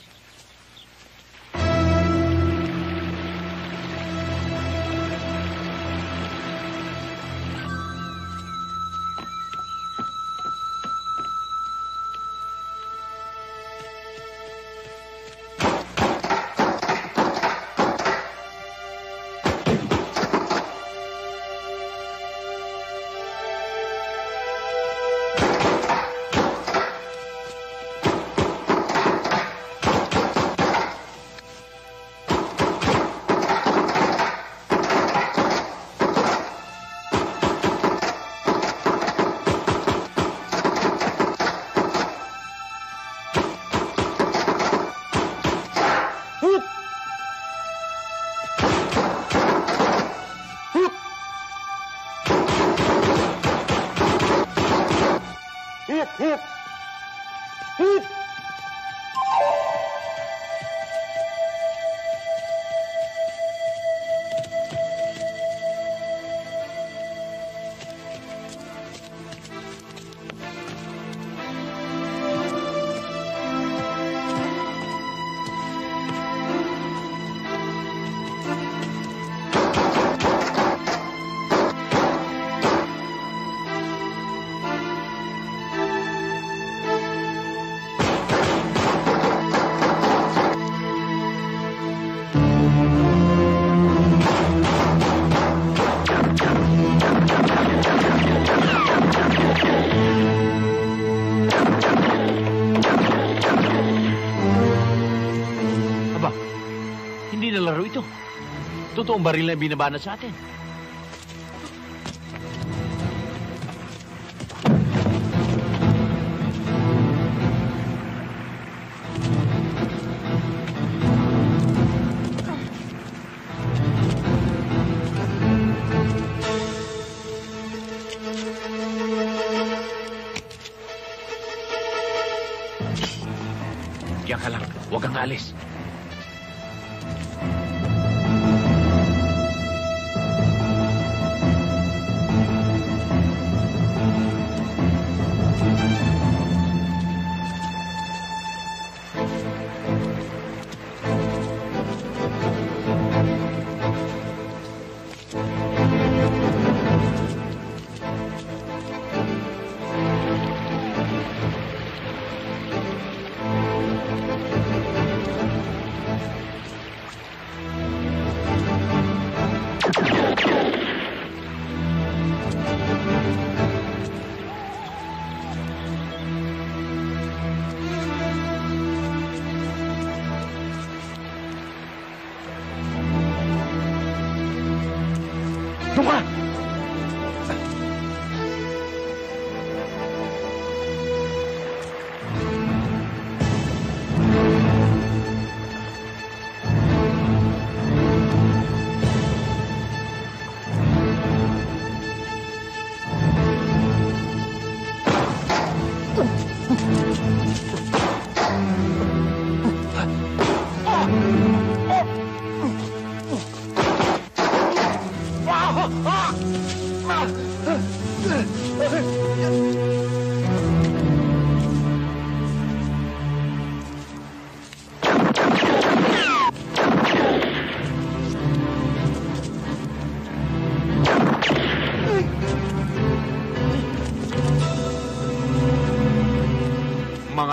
Totoong baril na binabana sa atin. Diyan ka lang. Huwag kang alis.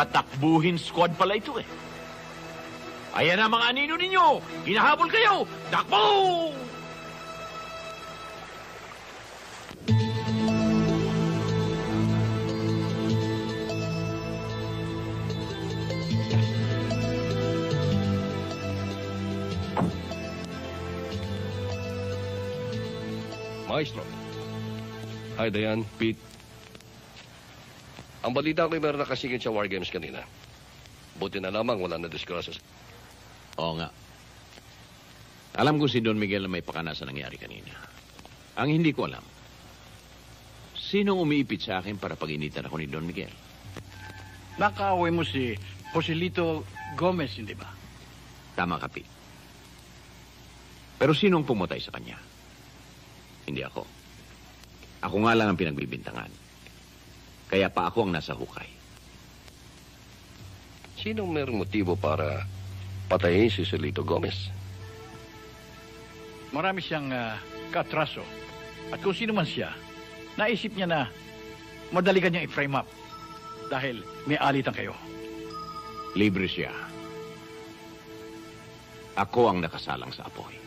Tatakbuhin squad pala ito eh. Ayan na mga anino ninyo! Hinahabol kayo! Takbo! Maestro. Hi, Dayan. Pete. Ang balita ko'y meron nakasingit sa War Games kanina. Buti na lamang wala na disgrasya. Oo nga. Alam ko si Don Miguel na may pakana sa nangyari kanina. Ang hindi ko alam, sinong umiipit sa akin para pag-initan ako ni Don Miguel? Nakaaway mo si Joselito Gomez, hindi ba? Tama ka, Pete. Pero sinong pumatay sa kanya? Hindi ako. Ako nga lang ang pinagbibintangan. Kaya pa ako ang nasa hukay. Sinong merong motibo para patayin si Joselito Gomez? Marami siyang katraso. At kung sino man siya, naisip niya na madali kanyang i-frame up. Dahil may alitan kayo. Libre siya. Ako ang nakasalang sa apoy.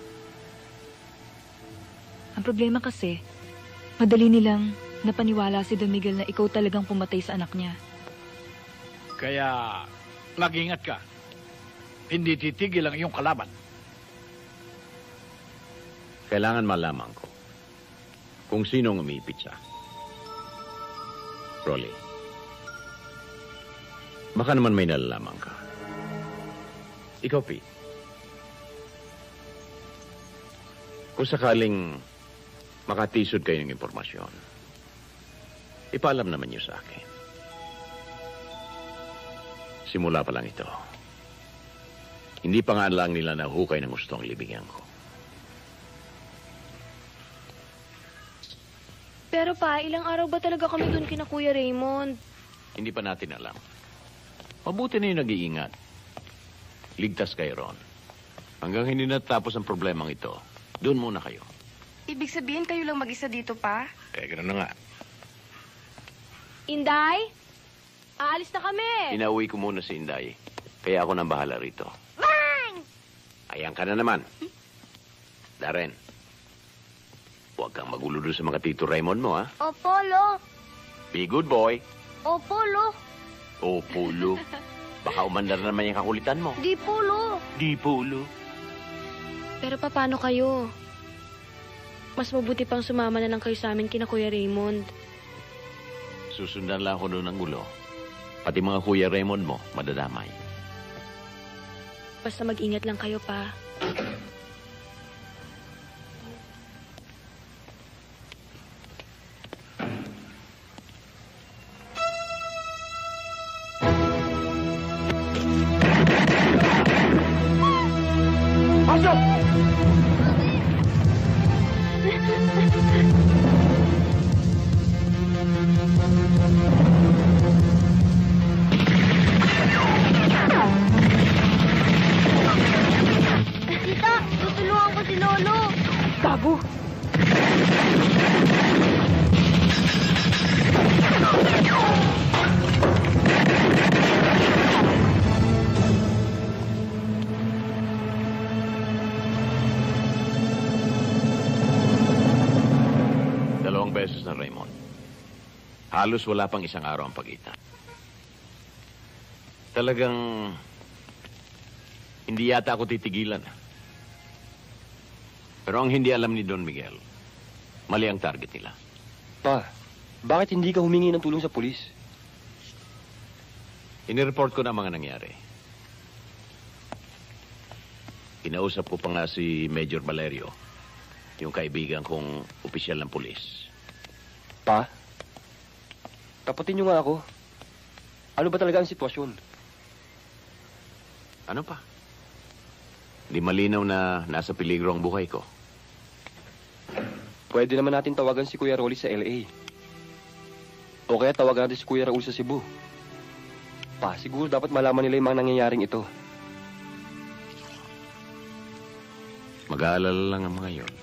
Ang problema kasi, madali nilang napaniwala si Don Miguel na ikaw talagang pumatay sa anak niya. Kaya, mag-ingat ka. Hindi titigil ang iyong kalaban. Kailangan malaman ko kung sino ang umiipit siya. Rolly, baka naman may nalalaman ka. Ikaw, Pete. Kung sakaling makatisod kayo ng impormasyon, ipaalam naman niyo sa akin. Simula pa lang ito. Hindi pa nga lang nila nahukay ng gusto ang libingan ko. Pero pa, ilang araw ba talaga kami doon kina Kuya Raymond? Hindi pa natin alam. Mabuti na yung nag-iingat. Ligtas kayo ron. Hanggang hindi natapos ang problemang ito, doon muna kayo. Ibig sabihin kayo lang mag-isa dito pa? Gano'n na nga. Inday? Aalis na kami! Inauwi ko muna si Inday. Kaya ako nang bahala rito. Mang! Ayan ka na naman. Darren, huwag kang magulo doon sa mga Tito Raymond mo, ha? Opo, Lo. Be good boy. Opo, Lo. Opo, Lo. Baka umandar na naman yung kakulitan mo. Di po, Lo. Di po, Lo. Pero paano kayo? Mas mabuti pang sumama na lang kayo sa amin kina Kuya Raymond. Susundan lang ako doon ng gulo. Pati mga Kuya Raymond mo, madadamay. Basta mag-ingat lang kayo, pa. Pasok! Tita, tutulungan ko si Lolo. Bago! Dalawang beses na, Raymond. Halos wala pang isang araw ang pagitan. Talagang hindi yata ako titigilan. Pero ang hindi alam ni Don Miguel, mali ang target nila. Pa, bakit hindi ka humingi ng tulong sa pulis? Inireport ko na ang mga nangyari. Kinausap ko pa nga si Major Valerio, yung kaibigan kong opisyal ng pulis. Pa, tapatin niyo nga ako. Ano ba talaga ang sitwasyon? Ano pa? Di malinaw na nasa peligro ang buhay ko. Pwede naman natin tawagan si Kuya Rolly sa LA. O kaya tawagan natin si Kuya Raul sa Cebu. Pa, siguro dapat malaman nila yung mga nangyayaring ito. Mag-aalala lang ang mga yon.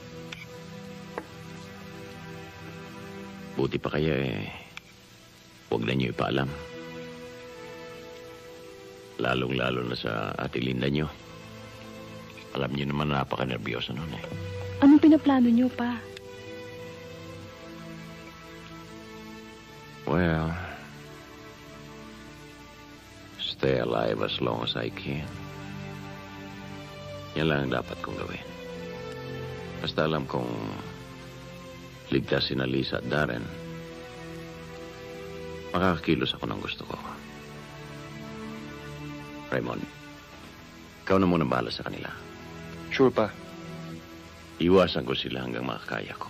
Buti pa kaya huwag na niyo ipaalam. Lalong-lalo na sa Ate Linda nyo. Alam niyo naman napaka-nervyoso noon eh. Anong pinaplano niyo, pa? Well, stay alive as long as I can. Yan lang ang dapat kong gawin. Basta alam kong ligtas si Lisa at Darren, makakakilos ako ng gusto ko. Raymond, ikaw na muna bahala sa kanila. Sure, pa. Iwasan ko sila hanggang makakaya ko.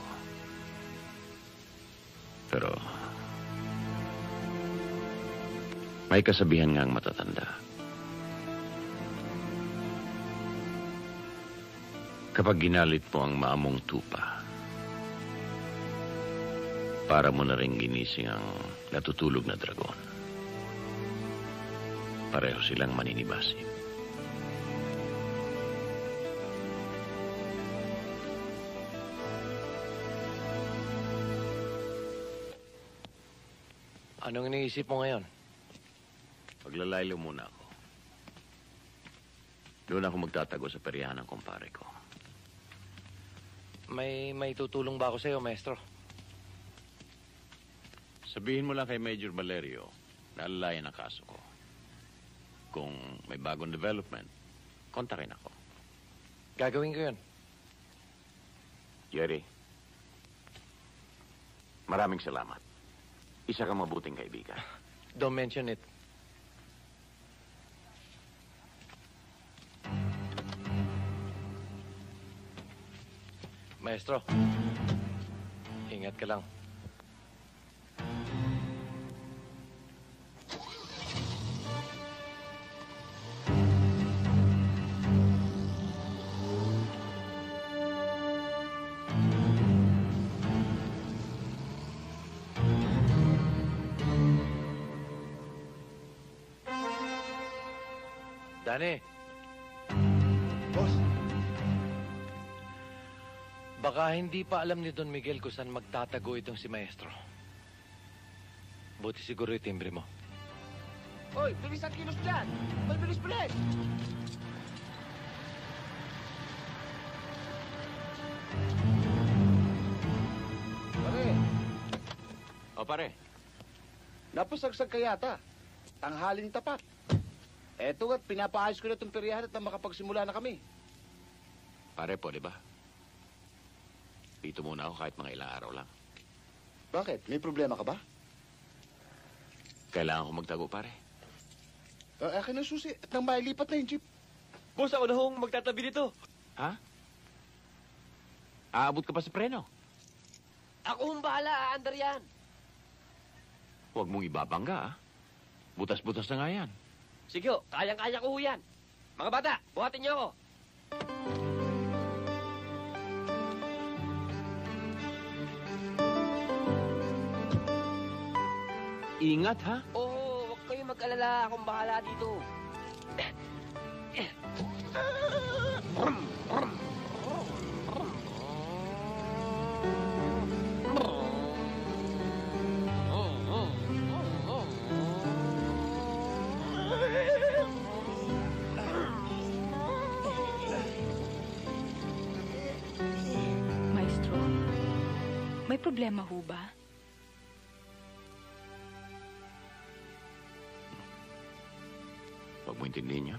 Pero may kasabihan nga ang matatanda. Kapag ginalit mo ang maamong tupa, para mo na rin ginising ang natutulog na dragon. Pareho silang maninibasin. Anong iniisip mo ngayon? Paglalaylo muna ako. Doon ako magtatago sa peryahan ng kumpare ko. May tutulong ba ako sa'yo, maestro? Sabihin mo lang kay Major Valerio na alalayan ang kaso ko. Kung may bagong development, kontakin ako. Gagawin ko yun. Jerry, maraming salamat. Isa kang mabuting kaibigan. Don't mention it. Maestro, ingat ka lang. Dani. Boss. Baka hindi pa alam ni Don Miguel kung saan magtatago itong si Maestro. Buti siguro yung timbre mo. Hoy, bilis ang kilos dyan! Bilis! Pare. O pare. Napasagsag ka yata. Tanghaling tapat. Eto at pinapaayos ko na itong peryahan at na makapagsimula na kami. Pare po, di ba? Dito muna ako kahit mga ilang araw lang. Bakit? May problema ka ba? Kailangan ko magtago, pare. Akin ang susi at nang mailipat na yung jeep. Boss, ako na hong magtatabi nito. Ha? Aabot ka pa sa preno? Ako hong bahala, aandar yan. Huwag mong ibabangga, ah. Butas-butas na nga yan. Sige ho, kayang-kaya ko ho yan. Mga bata, buhatin niyo ako. Ingat, ha? Oo, huwag kayong mag-alala. Akong bahala dito. Maestro, may problema ho ba? Huwag mo intindihin yan.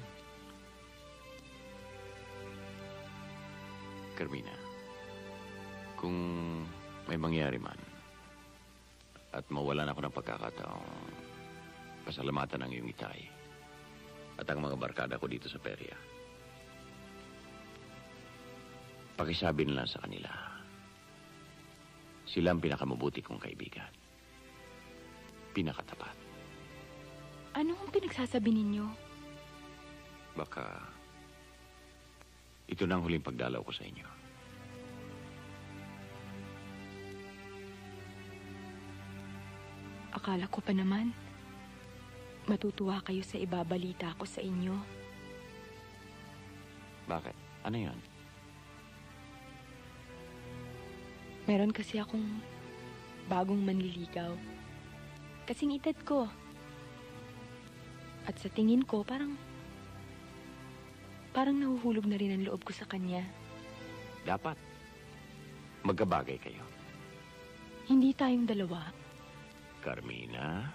Carmina, kung may mangyari man at mawalan ako ng pagkakataong pasalamatan ng iyong itay at ang mga barkada ko dito sa perya, pakisabi nila sa kanila, sila ang pinakamabuti kong kaibigan. Pinakatapat. Ano ang pinagsasabi ninyo? Baka ito na ang huling pagdalaw ko sa inyo. Akala ko pa naman, matutuwa kayo sa ibabalita ko sa inyo. Bakit? Ano yan? Meron kasi akong bagong manliligaw. Kasing edad ko. At sa tingin ko, parang nahuhulog na rin ang loob ko sa kanya. Dapat. Magkabagay kayo. Hindi tayong dalawa. Carmina?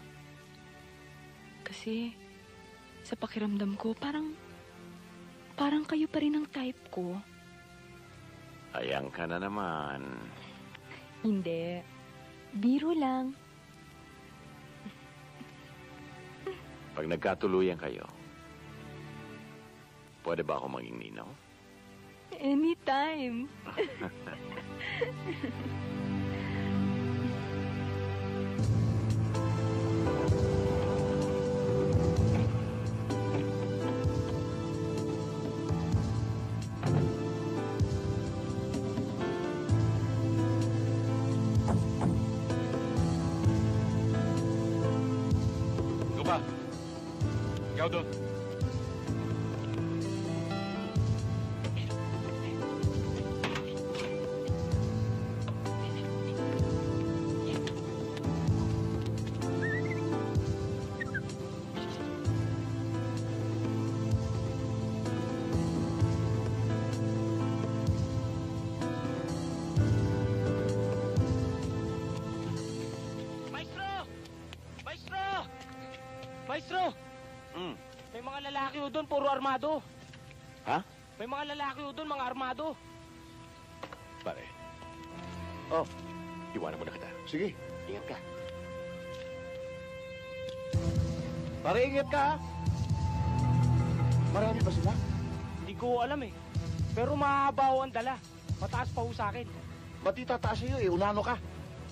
Kasi sa pakiramdam ko, parang kayo pa rin ang type ko. Ayang ka na naman. Hindi. Biro lang. Pag nagkatuluyan kayo, pwede ba ako maging ninaw? Anytime. Ikaw doon. Maestro! May mga lalaki doon, puro armado. Ha? May mga lalaki doon, mga armado. Pare. Oh, iwanan mo na kita. Sige, ingat ka. Pare, ingat ka, ha? Marami ba sila? Hindi ko alam eh. Pero mahaba ang dala. Mataas pa ho sa akin. Ba't itataas sa'yo eh? Unano ka?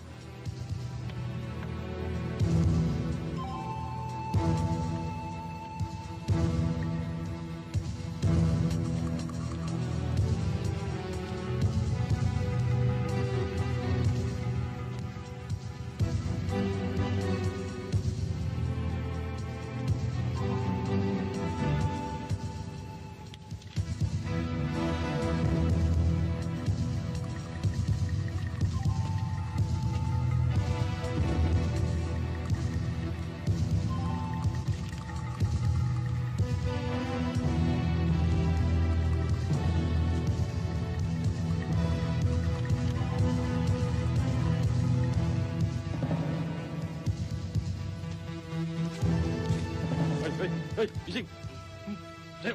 Hey, gising! Sayo!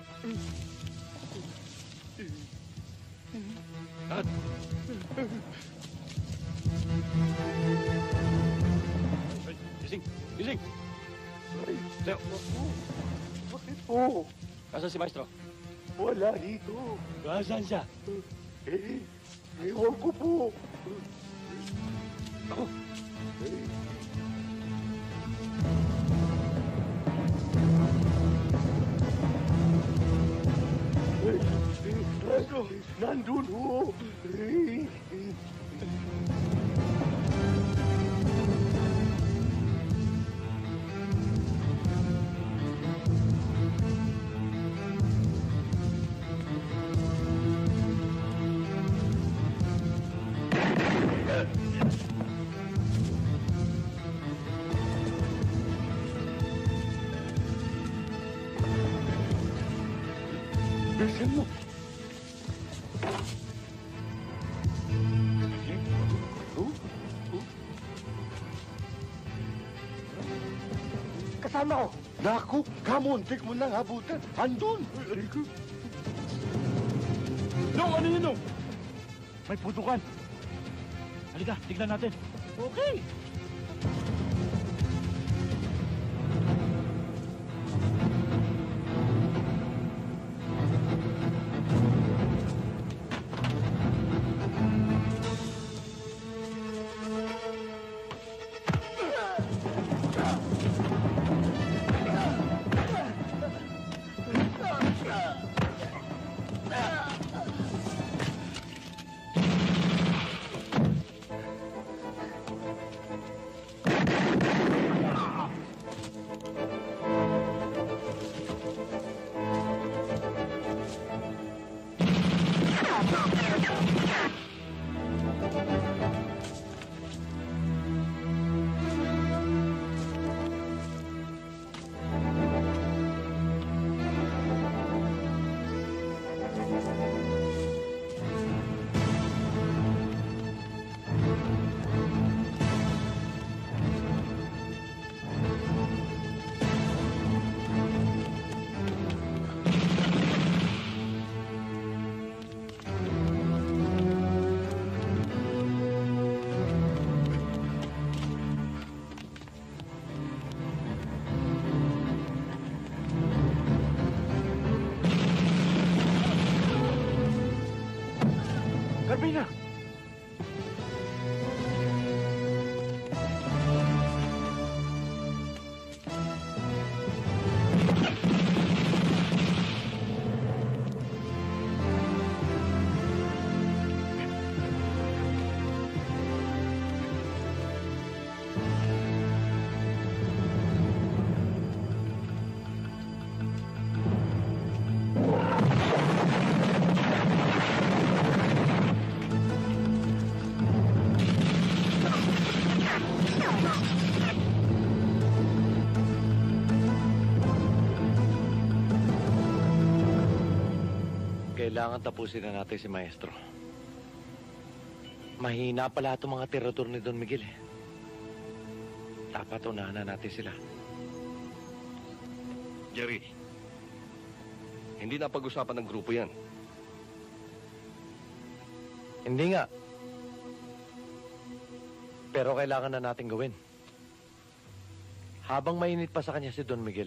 Lakad! Hey, gising! Gising! Sayo! Bakit po? Asan si Maestro? Wala dito. Asan siya? Ewan ko po. Ako! Nandun ho. Bilisan mo. Kasama ko. Naku, kamuntik mo lang habutan. Andun. Nung, ano yun, Nung? May putukan. Halika, tignan natin. Okay. Gabi na. Kailangan tapusin na natin si Maestro. Mahina pala itong mga tirador ni Don Miguel eh. Dapat unahan na natin sila. Jerry, hindi na pag-usapan ng grupo yan. Hindi nga. Pero kailangan na natin gawin. Habang mainit pa sa kanya si Don Miguel,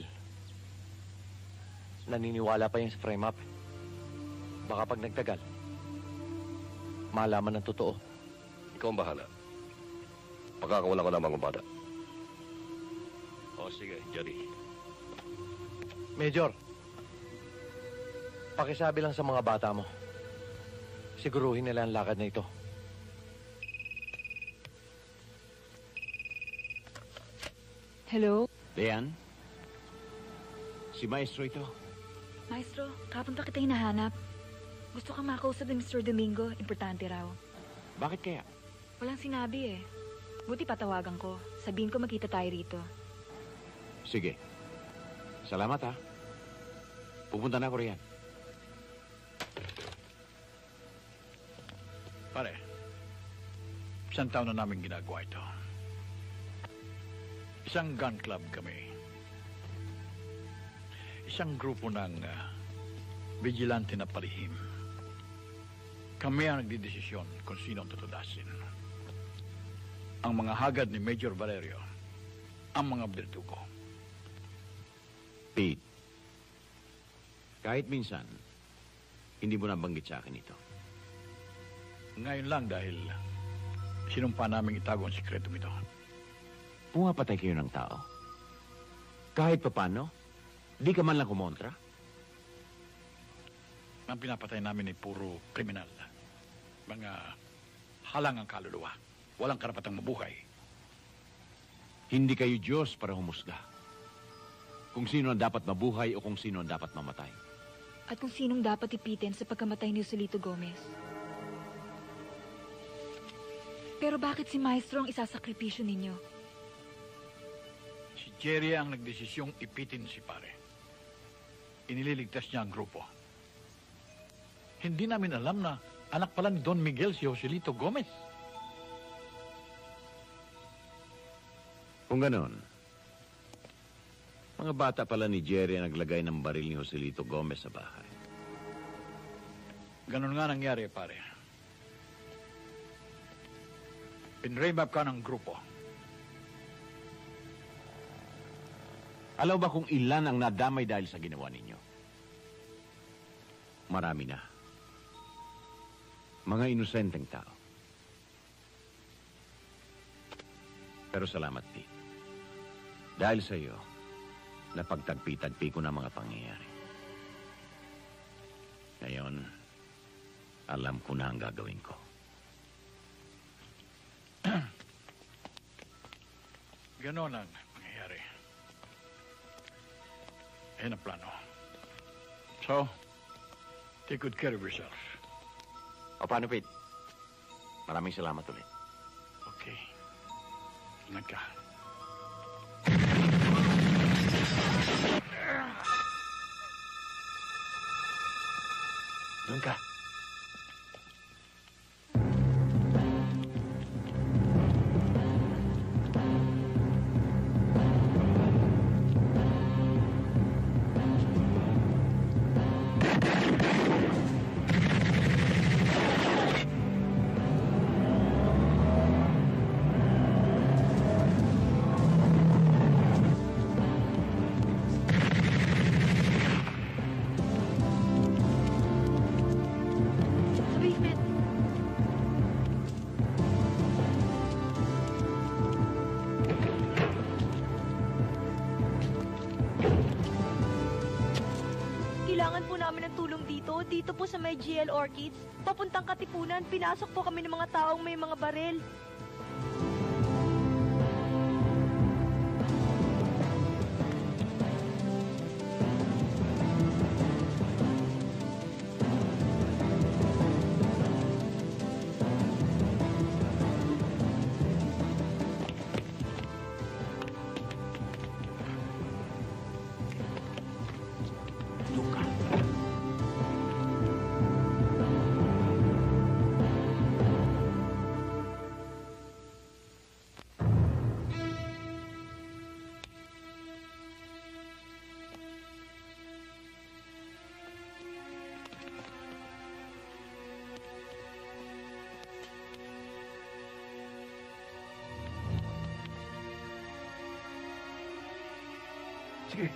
naniniwala pa yan sa frame-up. Baka pag nagtagal, malaman ng totoo. Ikaw ang bahala. Pagkakawala ko lamang ang bata. O sige, Jerry. Major, pakisabi lang sa mga bata mo. Siguruhin nila ang lakad na ito. Hello? Leanne? Si Maestro ito. Maestro, kapon pa kita hinahanap. Gusto ka makausap ni Mr. Domingo. Importante raw. Bakit kaya? Walang sinabi eh. Buti patawagan ko. Sabihin ko magkita tayo rito. Sige. Salamat ha. Pupunta na ako riyan. Pare, isang taon na namin ginagawa ito. Isang gun club kami. Isang grupo ng vigilante na palihim. Kami ang nagdidesisyon kung sino ang tutudasin. Ang mga hagad ni Major Valerio, ang mga berdugo. Pete, kahit minsan, hindi mo nabanggit sa akin ito. Ngayon lang dahil sinumpa namin itago ang sikretong ito. Pumapatay kayo ng tao. Kahit papano, di ka man lang kumontra. Ang pinapatay namin ay puro kriminal. Mga halangang kaluluwa. Walang karapatang mabuhay. Hindi kayo Diyos para humusga. Kung sino ang dapat mabuhay o kung sino ang dapat mamatay. At kung sinong dapat ipitin sa pagkamatay ni Joselito Gomez. Pero bakit si Maestro ang isasakripisyo ninyo? Si Jerry ang nagdesisyong ipitin si pare. Inililigtas niya ang grupo. Hindi namin alam na anak pala ni Don Miguel si Joselito Gomez. Kung ganon, mga bata pala ni Jerry ang naglagay ng baril ni Joselito Gomez sa bahay. Ganon nga nangyari, pare. Pinrame up ka ng grupo. Alam ba kung ilan ang nadamay dahil sa ginawa ninyo? Marami na. Mga inosenteng tao. Pero salamat, Pete. Dahil sa iyo, napagtagpi-tagpi ko na mga pangyayari. Ngayon, alam ko na ang gagawin ko. Ganon ang mangyayari. Yan ang plano. So, take good care of yourself. O paano, Pete? Maraming salamat ulit. Okay. Ingat ka. Doon ka. tulong dito. Dito po sa may GL Orchids. Papuntang Katipunan, pinasok po kami ng mga taong may mga baril. Sige.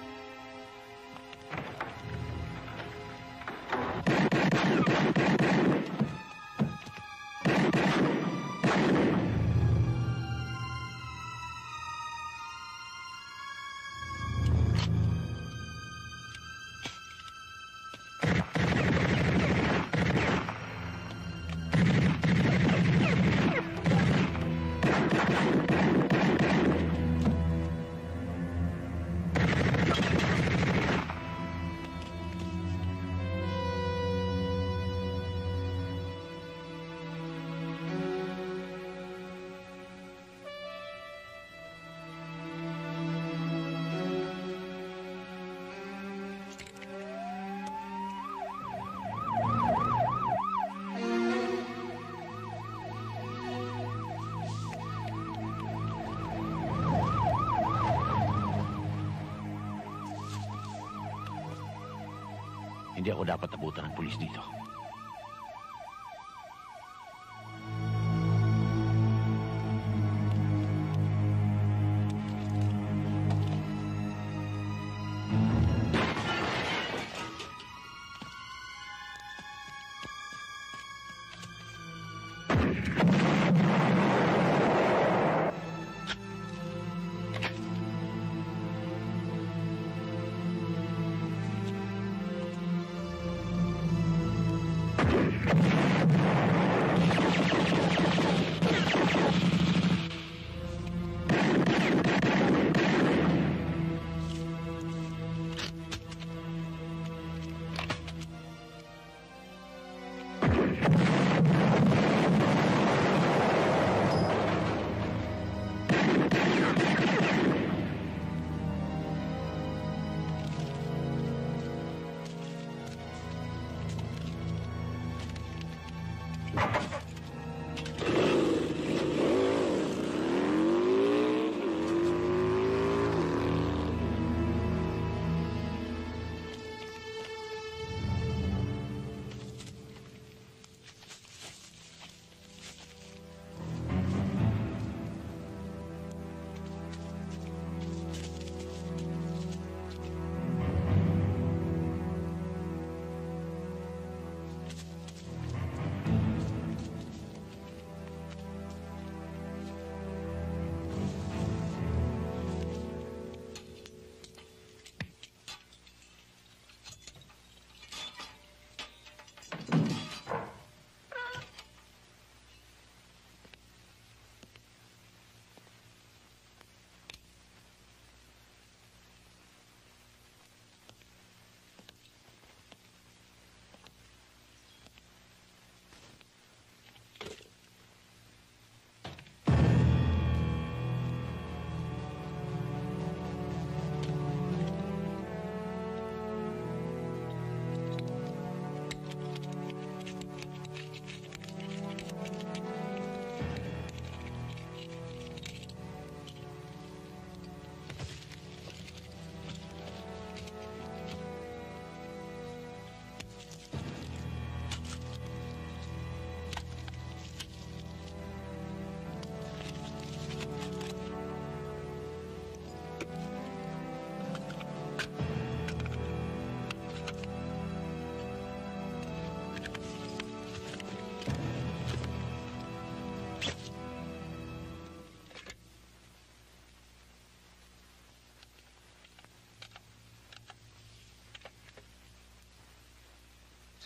Hindi ako dapat abutan ng pulis dito.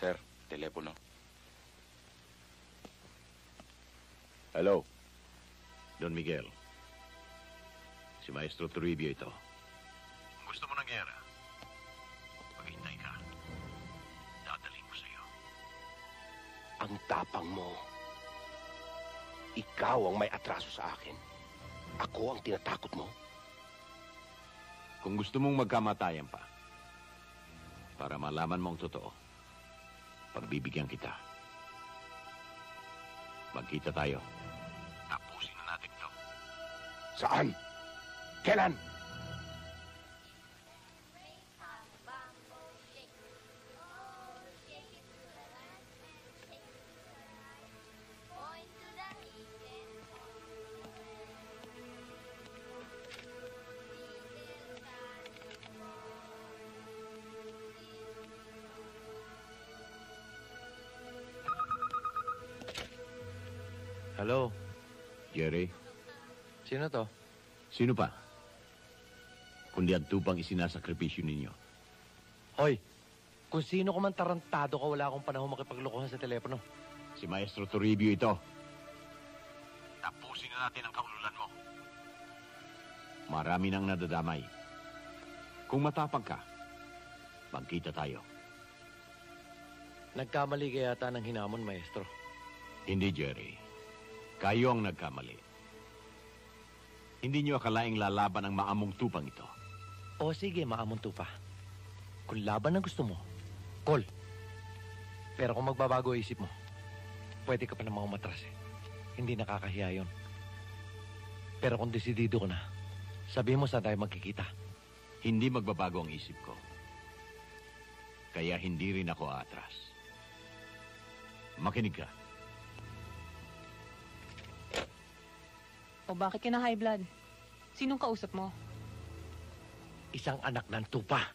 Sir, telepono. Hello. Don Miguel. Si Maestro Toribio ito. Kung gusto mo ng gera, maghintay ka. Dadaling ko sa'yo. Ang tapang mo. Ikaw ang may atraso sa akin. Ako ang tinatakot mo. Kung gusto mong magkamatayan pa, para malaman mo ang totoo, pagbibigyan kita. Magkita tayo. Tapusin na natin to. Saan? Kailan? Hello? Jerry? Sino to? Sino pa? Kundi ang tupang isinasakripisyo ninyo. Hoy, kung sino ka man tarantado ka, wala akong panahon makipaglokohan sa telepono. Si Maestro Toribio ito. Tapusin na natin ang kaululan mo. Marami nang nadadamay. Kung matapang ka, magkita tayo. Nagkamali ka yata ng hinamon, Maestro. Hindi, Jerry. Kayo ang nagkamali. Hindi nyo akalaing lalaban ang maamong tupang ito. O sige, maamong tupa. Kung laban ang gusto mo, call. Pero kung magbabago isip mo, pwede ka pa namang umatras eh. Hindi nakakahiya yun. Pero kung desidido ko na, sabihin mo saan tayo magkikita. Hindi magbabago ang isip ko. Kaya hindi rin ako aatras. Makinig ka. O bakit ka na high blood? Sinong kausap mo? Isang anak ng tupa.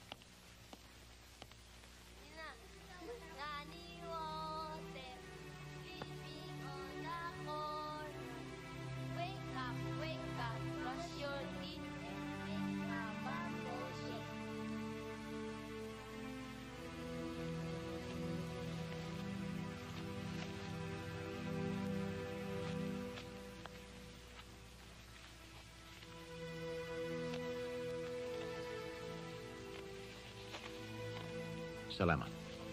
Salamat.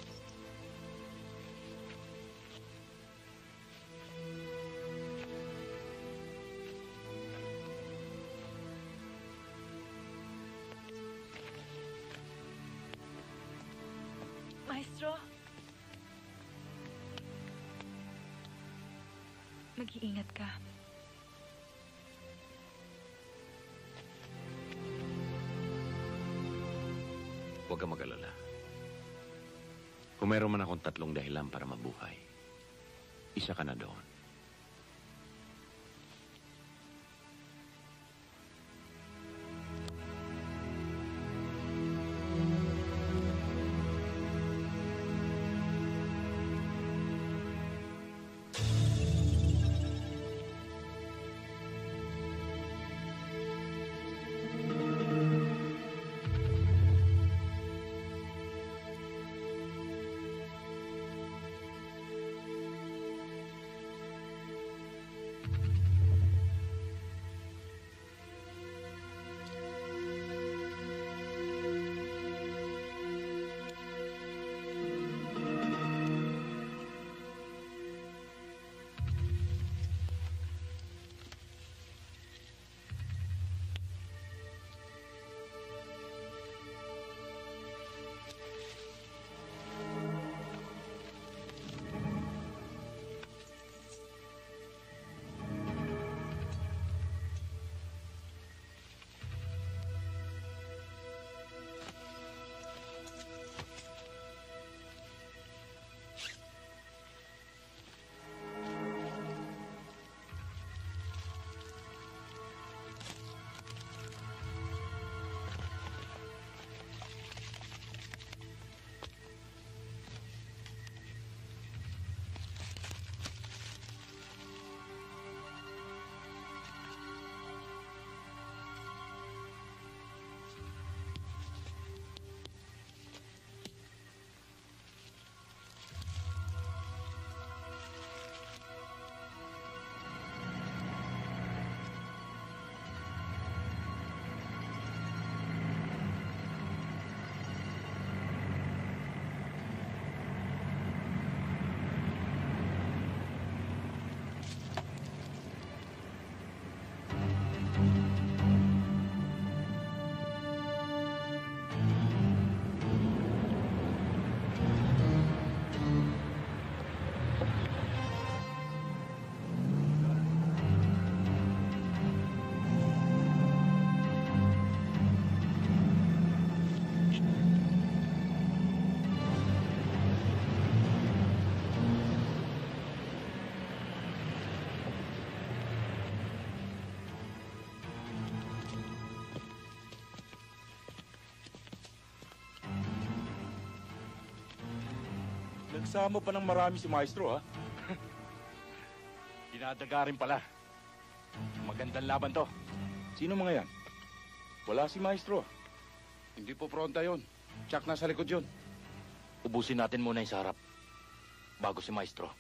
Maestro. Mag-iingat ka. Huwag kang mag-alala. Kung meron man akong 3 dahilan para mabuhay, isa ka na doon. Kasama pa ng marami si Maestro, ha? Dinadaga rin pala. Magandang laban to. Sino mga yan? Wala si Maestro. Hindi po pronta yon. Chuck, nasa likod yun. Ubusin natin muna yung sa harap. Bago si Maestro.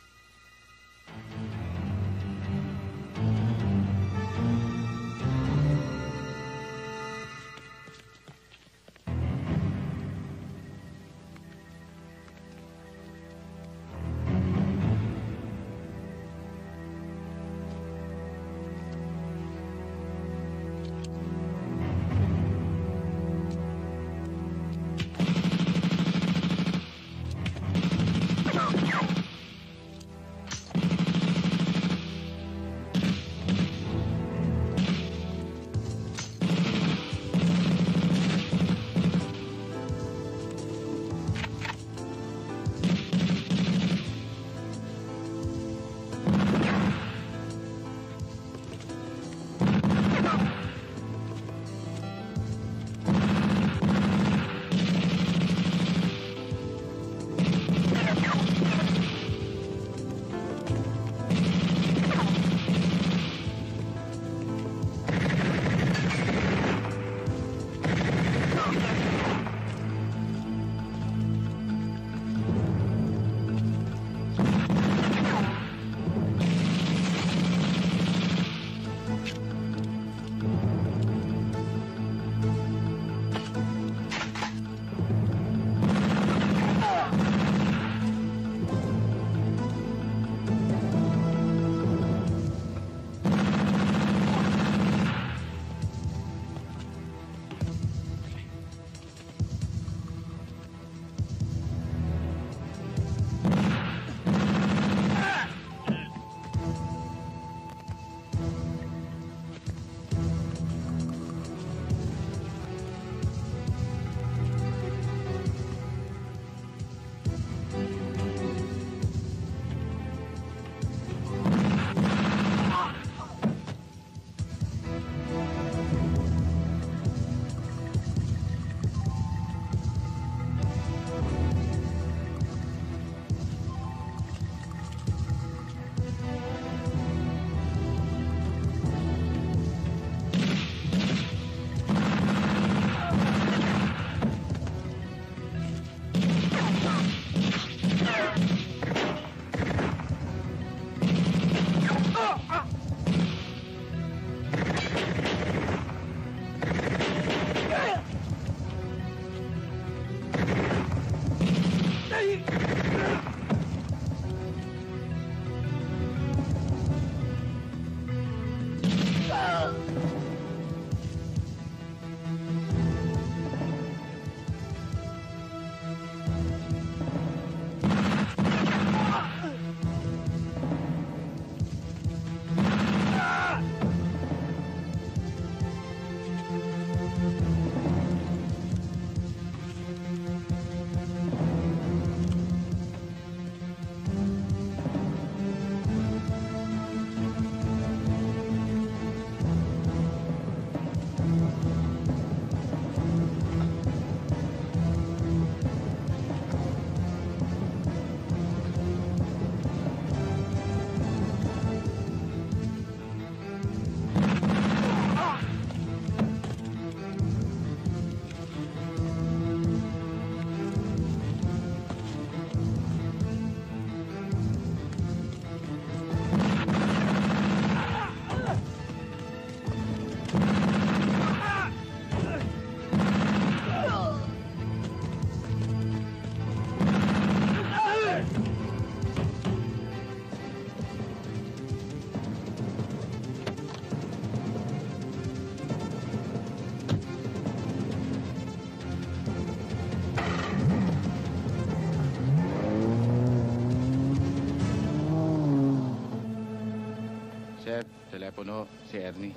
Telepono, si Ernie.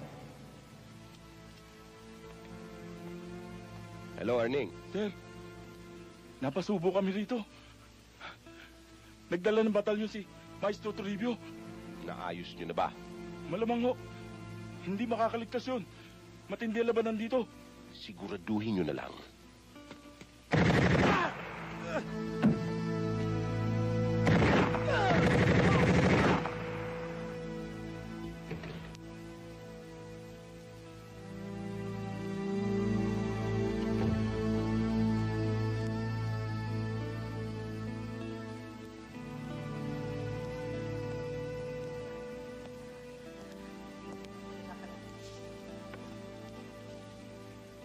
Hello, Erning. Sir, napasubo kami rito. Nagdala ng batalyon si Maestro Toribio. Naayos niyo na ba? Malamang ho. Hindi makakaligtas yun. Matindi ang labanan dito. Siguraduhin niyo na lang.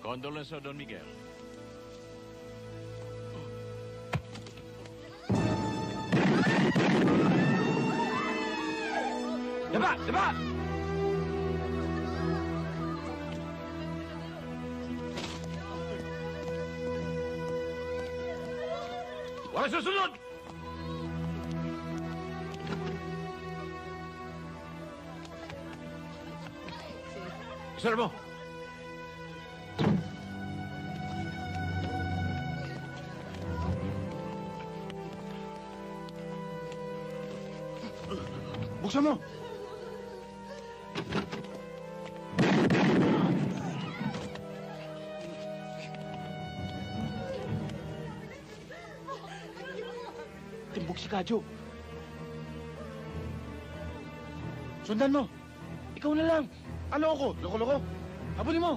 Condolence, Don Miguel. Daba! Daba! Wala susunod! Sir mo! Buksan mo! Timbog si Kadyo. Sundan mo. Ikaw na lang. Ano ako? Loko-loko? Habulin mo.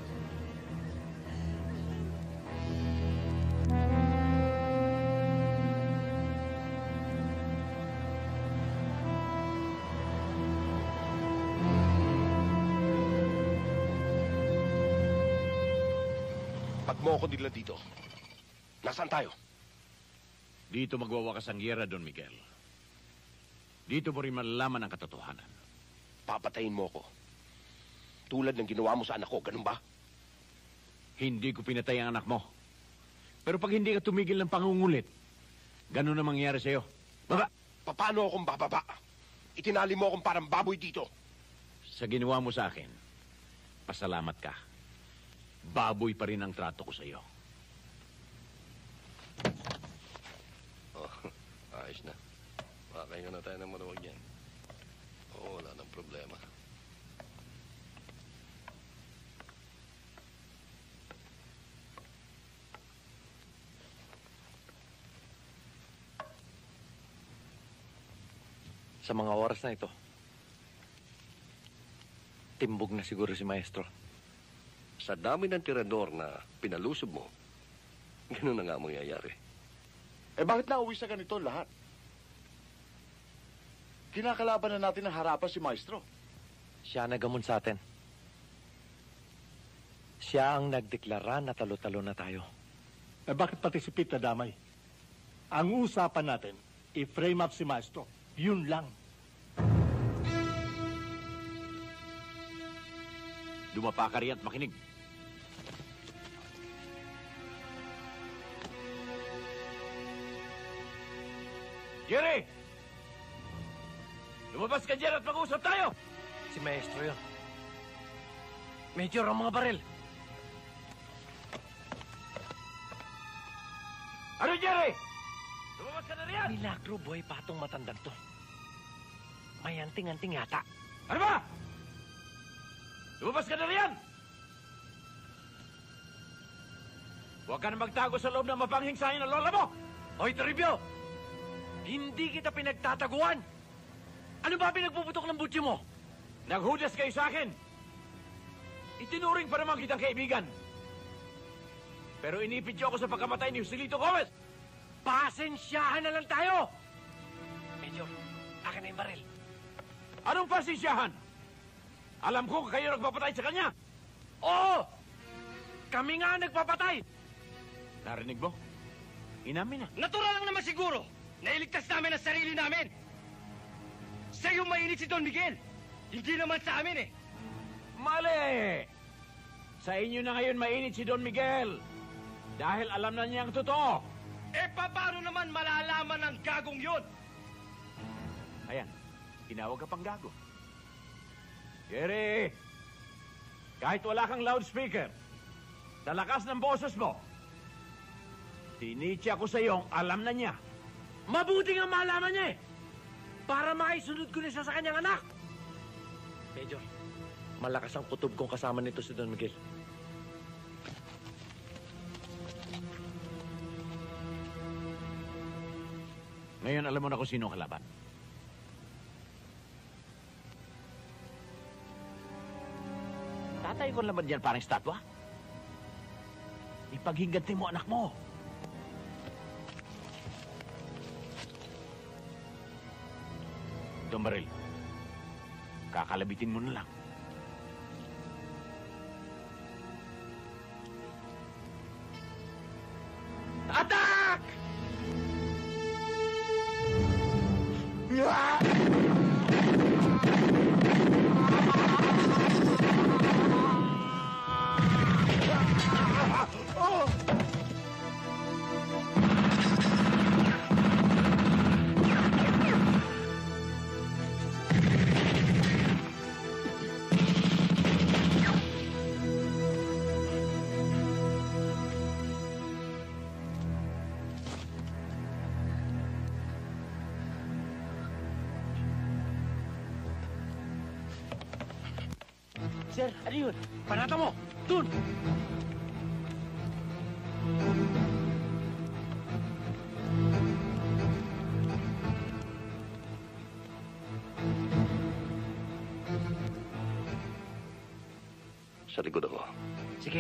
Pag mo ako nila dito, nasaan tayo? Dito magwawakas ang giyera, Don Miguel. Dito mo rin malalaman ang katotohanan. Papatayin mo ako. Tulad ng ginawa mo sa anak ko, ganun ba? Hindi ko pinatay ang anak mo. Pero pag hindi ka tumigil ng pangungulit, ganun na mangyayari sa'yo. Baba! Paano akong bababa? Itinali mo akong parang baboy dito. Sa ginawa mo sa akin, pasalamat ka. Baboy pa rin ang trato ko sa'yo. Oh, ayos na. Makakahinga na tayo ng maluwag yan. Oo, wala nang problema. Sa mga oras na ito, timbog na siguro si Maestro. Sa dami ng tirador na pinalusob mo, ganun na nga mangyayari. Eh bakit nauwi sa ganito lahat? Kinakalaban na natin ang harapan si Maestro. Siya nagamon sa atin. Siya ang nagdeklara na talo-talo na tayo. Eh bakit pati si Pete nadamay? Ang usapan natin, i-frame up si Maestro. Yun lang. Dumapa ka riyan at makinig. Jerry! Lumabas ka dyan at mag-usap tayo! Si Maestro yun. Major, ang mga baril. Ano, Jerry? Lumabas ka na riyan! Milagro, boy, patong matandang to. May anting-anting yata. Ano ba? Lumabas ka na riyan! Huwag ka na magtago sa loob ng mapanghing sahin ng lola mo! Hoy, Toribio! Hindi kita pinagtataguan! Ano ba pinagpuputok ng butsi mo? Naghudas kayo sa akin! Itinuring pa naman kitang kaibigan. Pero inipit niyo ako sa pagkamatay ni Joselito Gomez! Pasensyahan na lang tayo! Major, akin na yung baril. Anong pasensyahan? Alam ko kayo nagpapatay sa kanya! Oo! Kami nga nagpapatay! Narinig mo? Inamin na. Natural lang naman siguro na iligtas namin ang sarili namin. Sa'yo mainit si Don Miguel. Hindi naman sa amin eh. Mali! Sa inyo na ngayon mainit si Don Miguel. Dahil alam na niya ang totoo. Eh, paano naman malalaman ng gagong yun? Ayan, tinawag ka pang gago. Jerry, kahit wala kang loudspeaker, sa lakas ng boses mo, tinitya ko sa iyong alam na niya. Mabuti nga malaman niya eh! Para maisunod ko na siya sa kanyang anak! Major, malakas ang kutob kong kasama nito si Don Miguel. Ngayon alam mo na kung sino ang kalaban. Tatay ko naman dyan parang estatwa. Ipaghingantin mo anak mo. Don Baril, kakalabitin mo na lang. Sir, ano yun? Panata mo! Dun! Sa likod ako. Sige.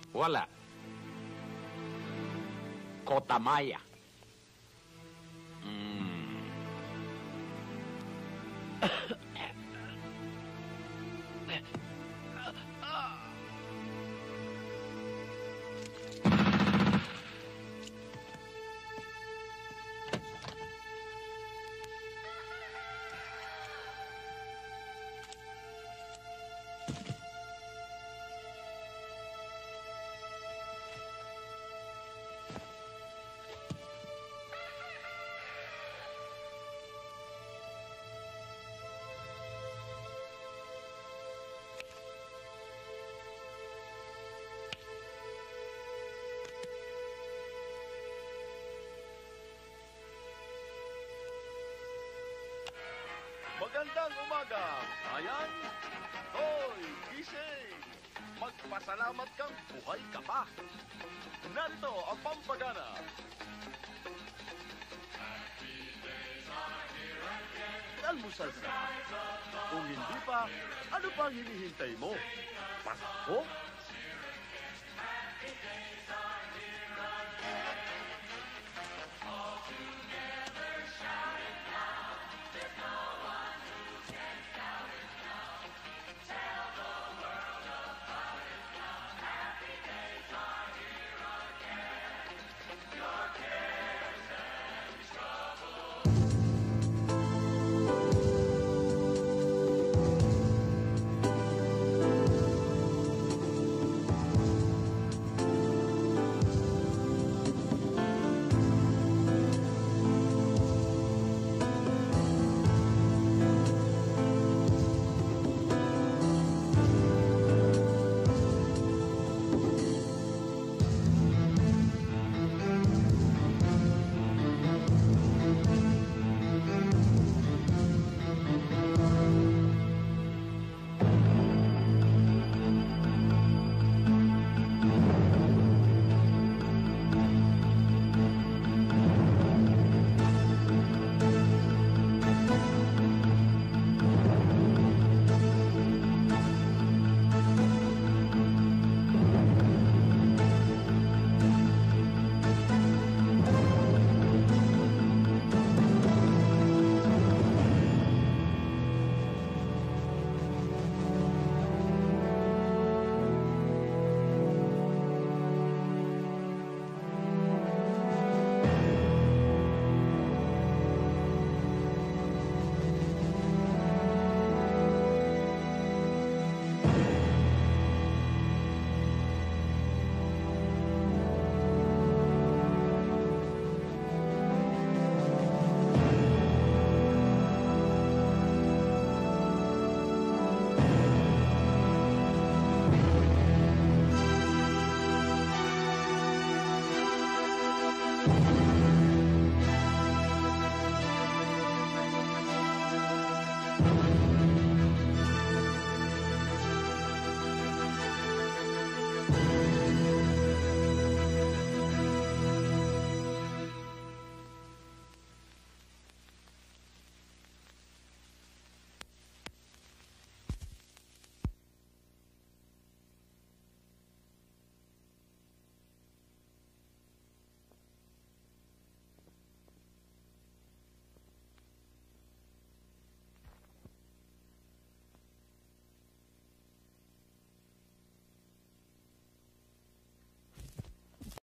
Wala. Kotamaya. Magandang umaga, ayan. Hoy, gising! Magpasalamat kang buhay ka pa. Narito ang pampagana. Almusal ka. Kung hindi pa, ano pang hinihintay mo? Pasko?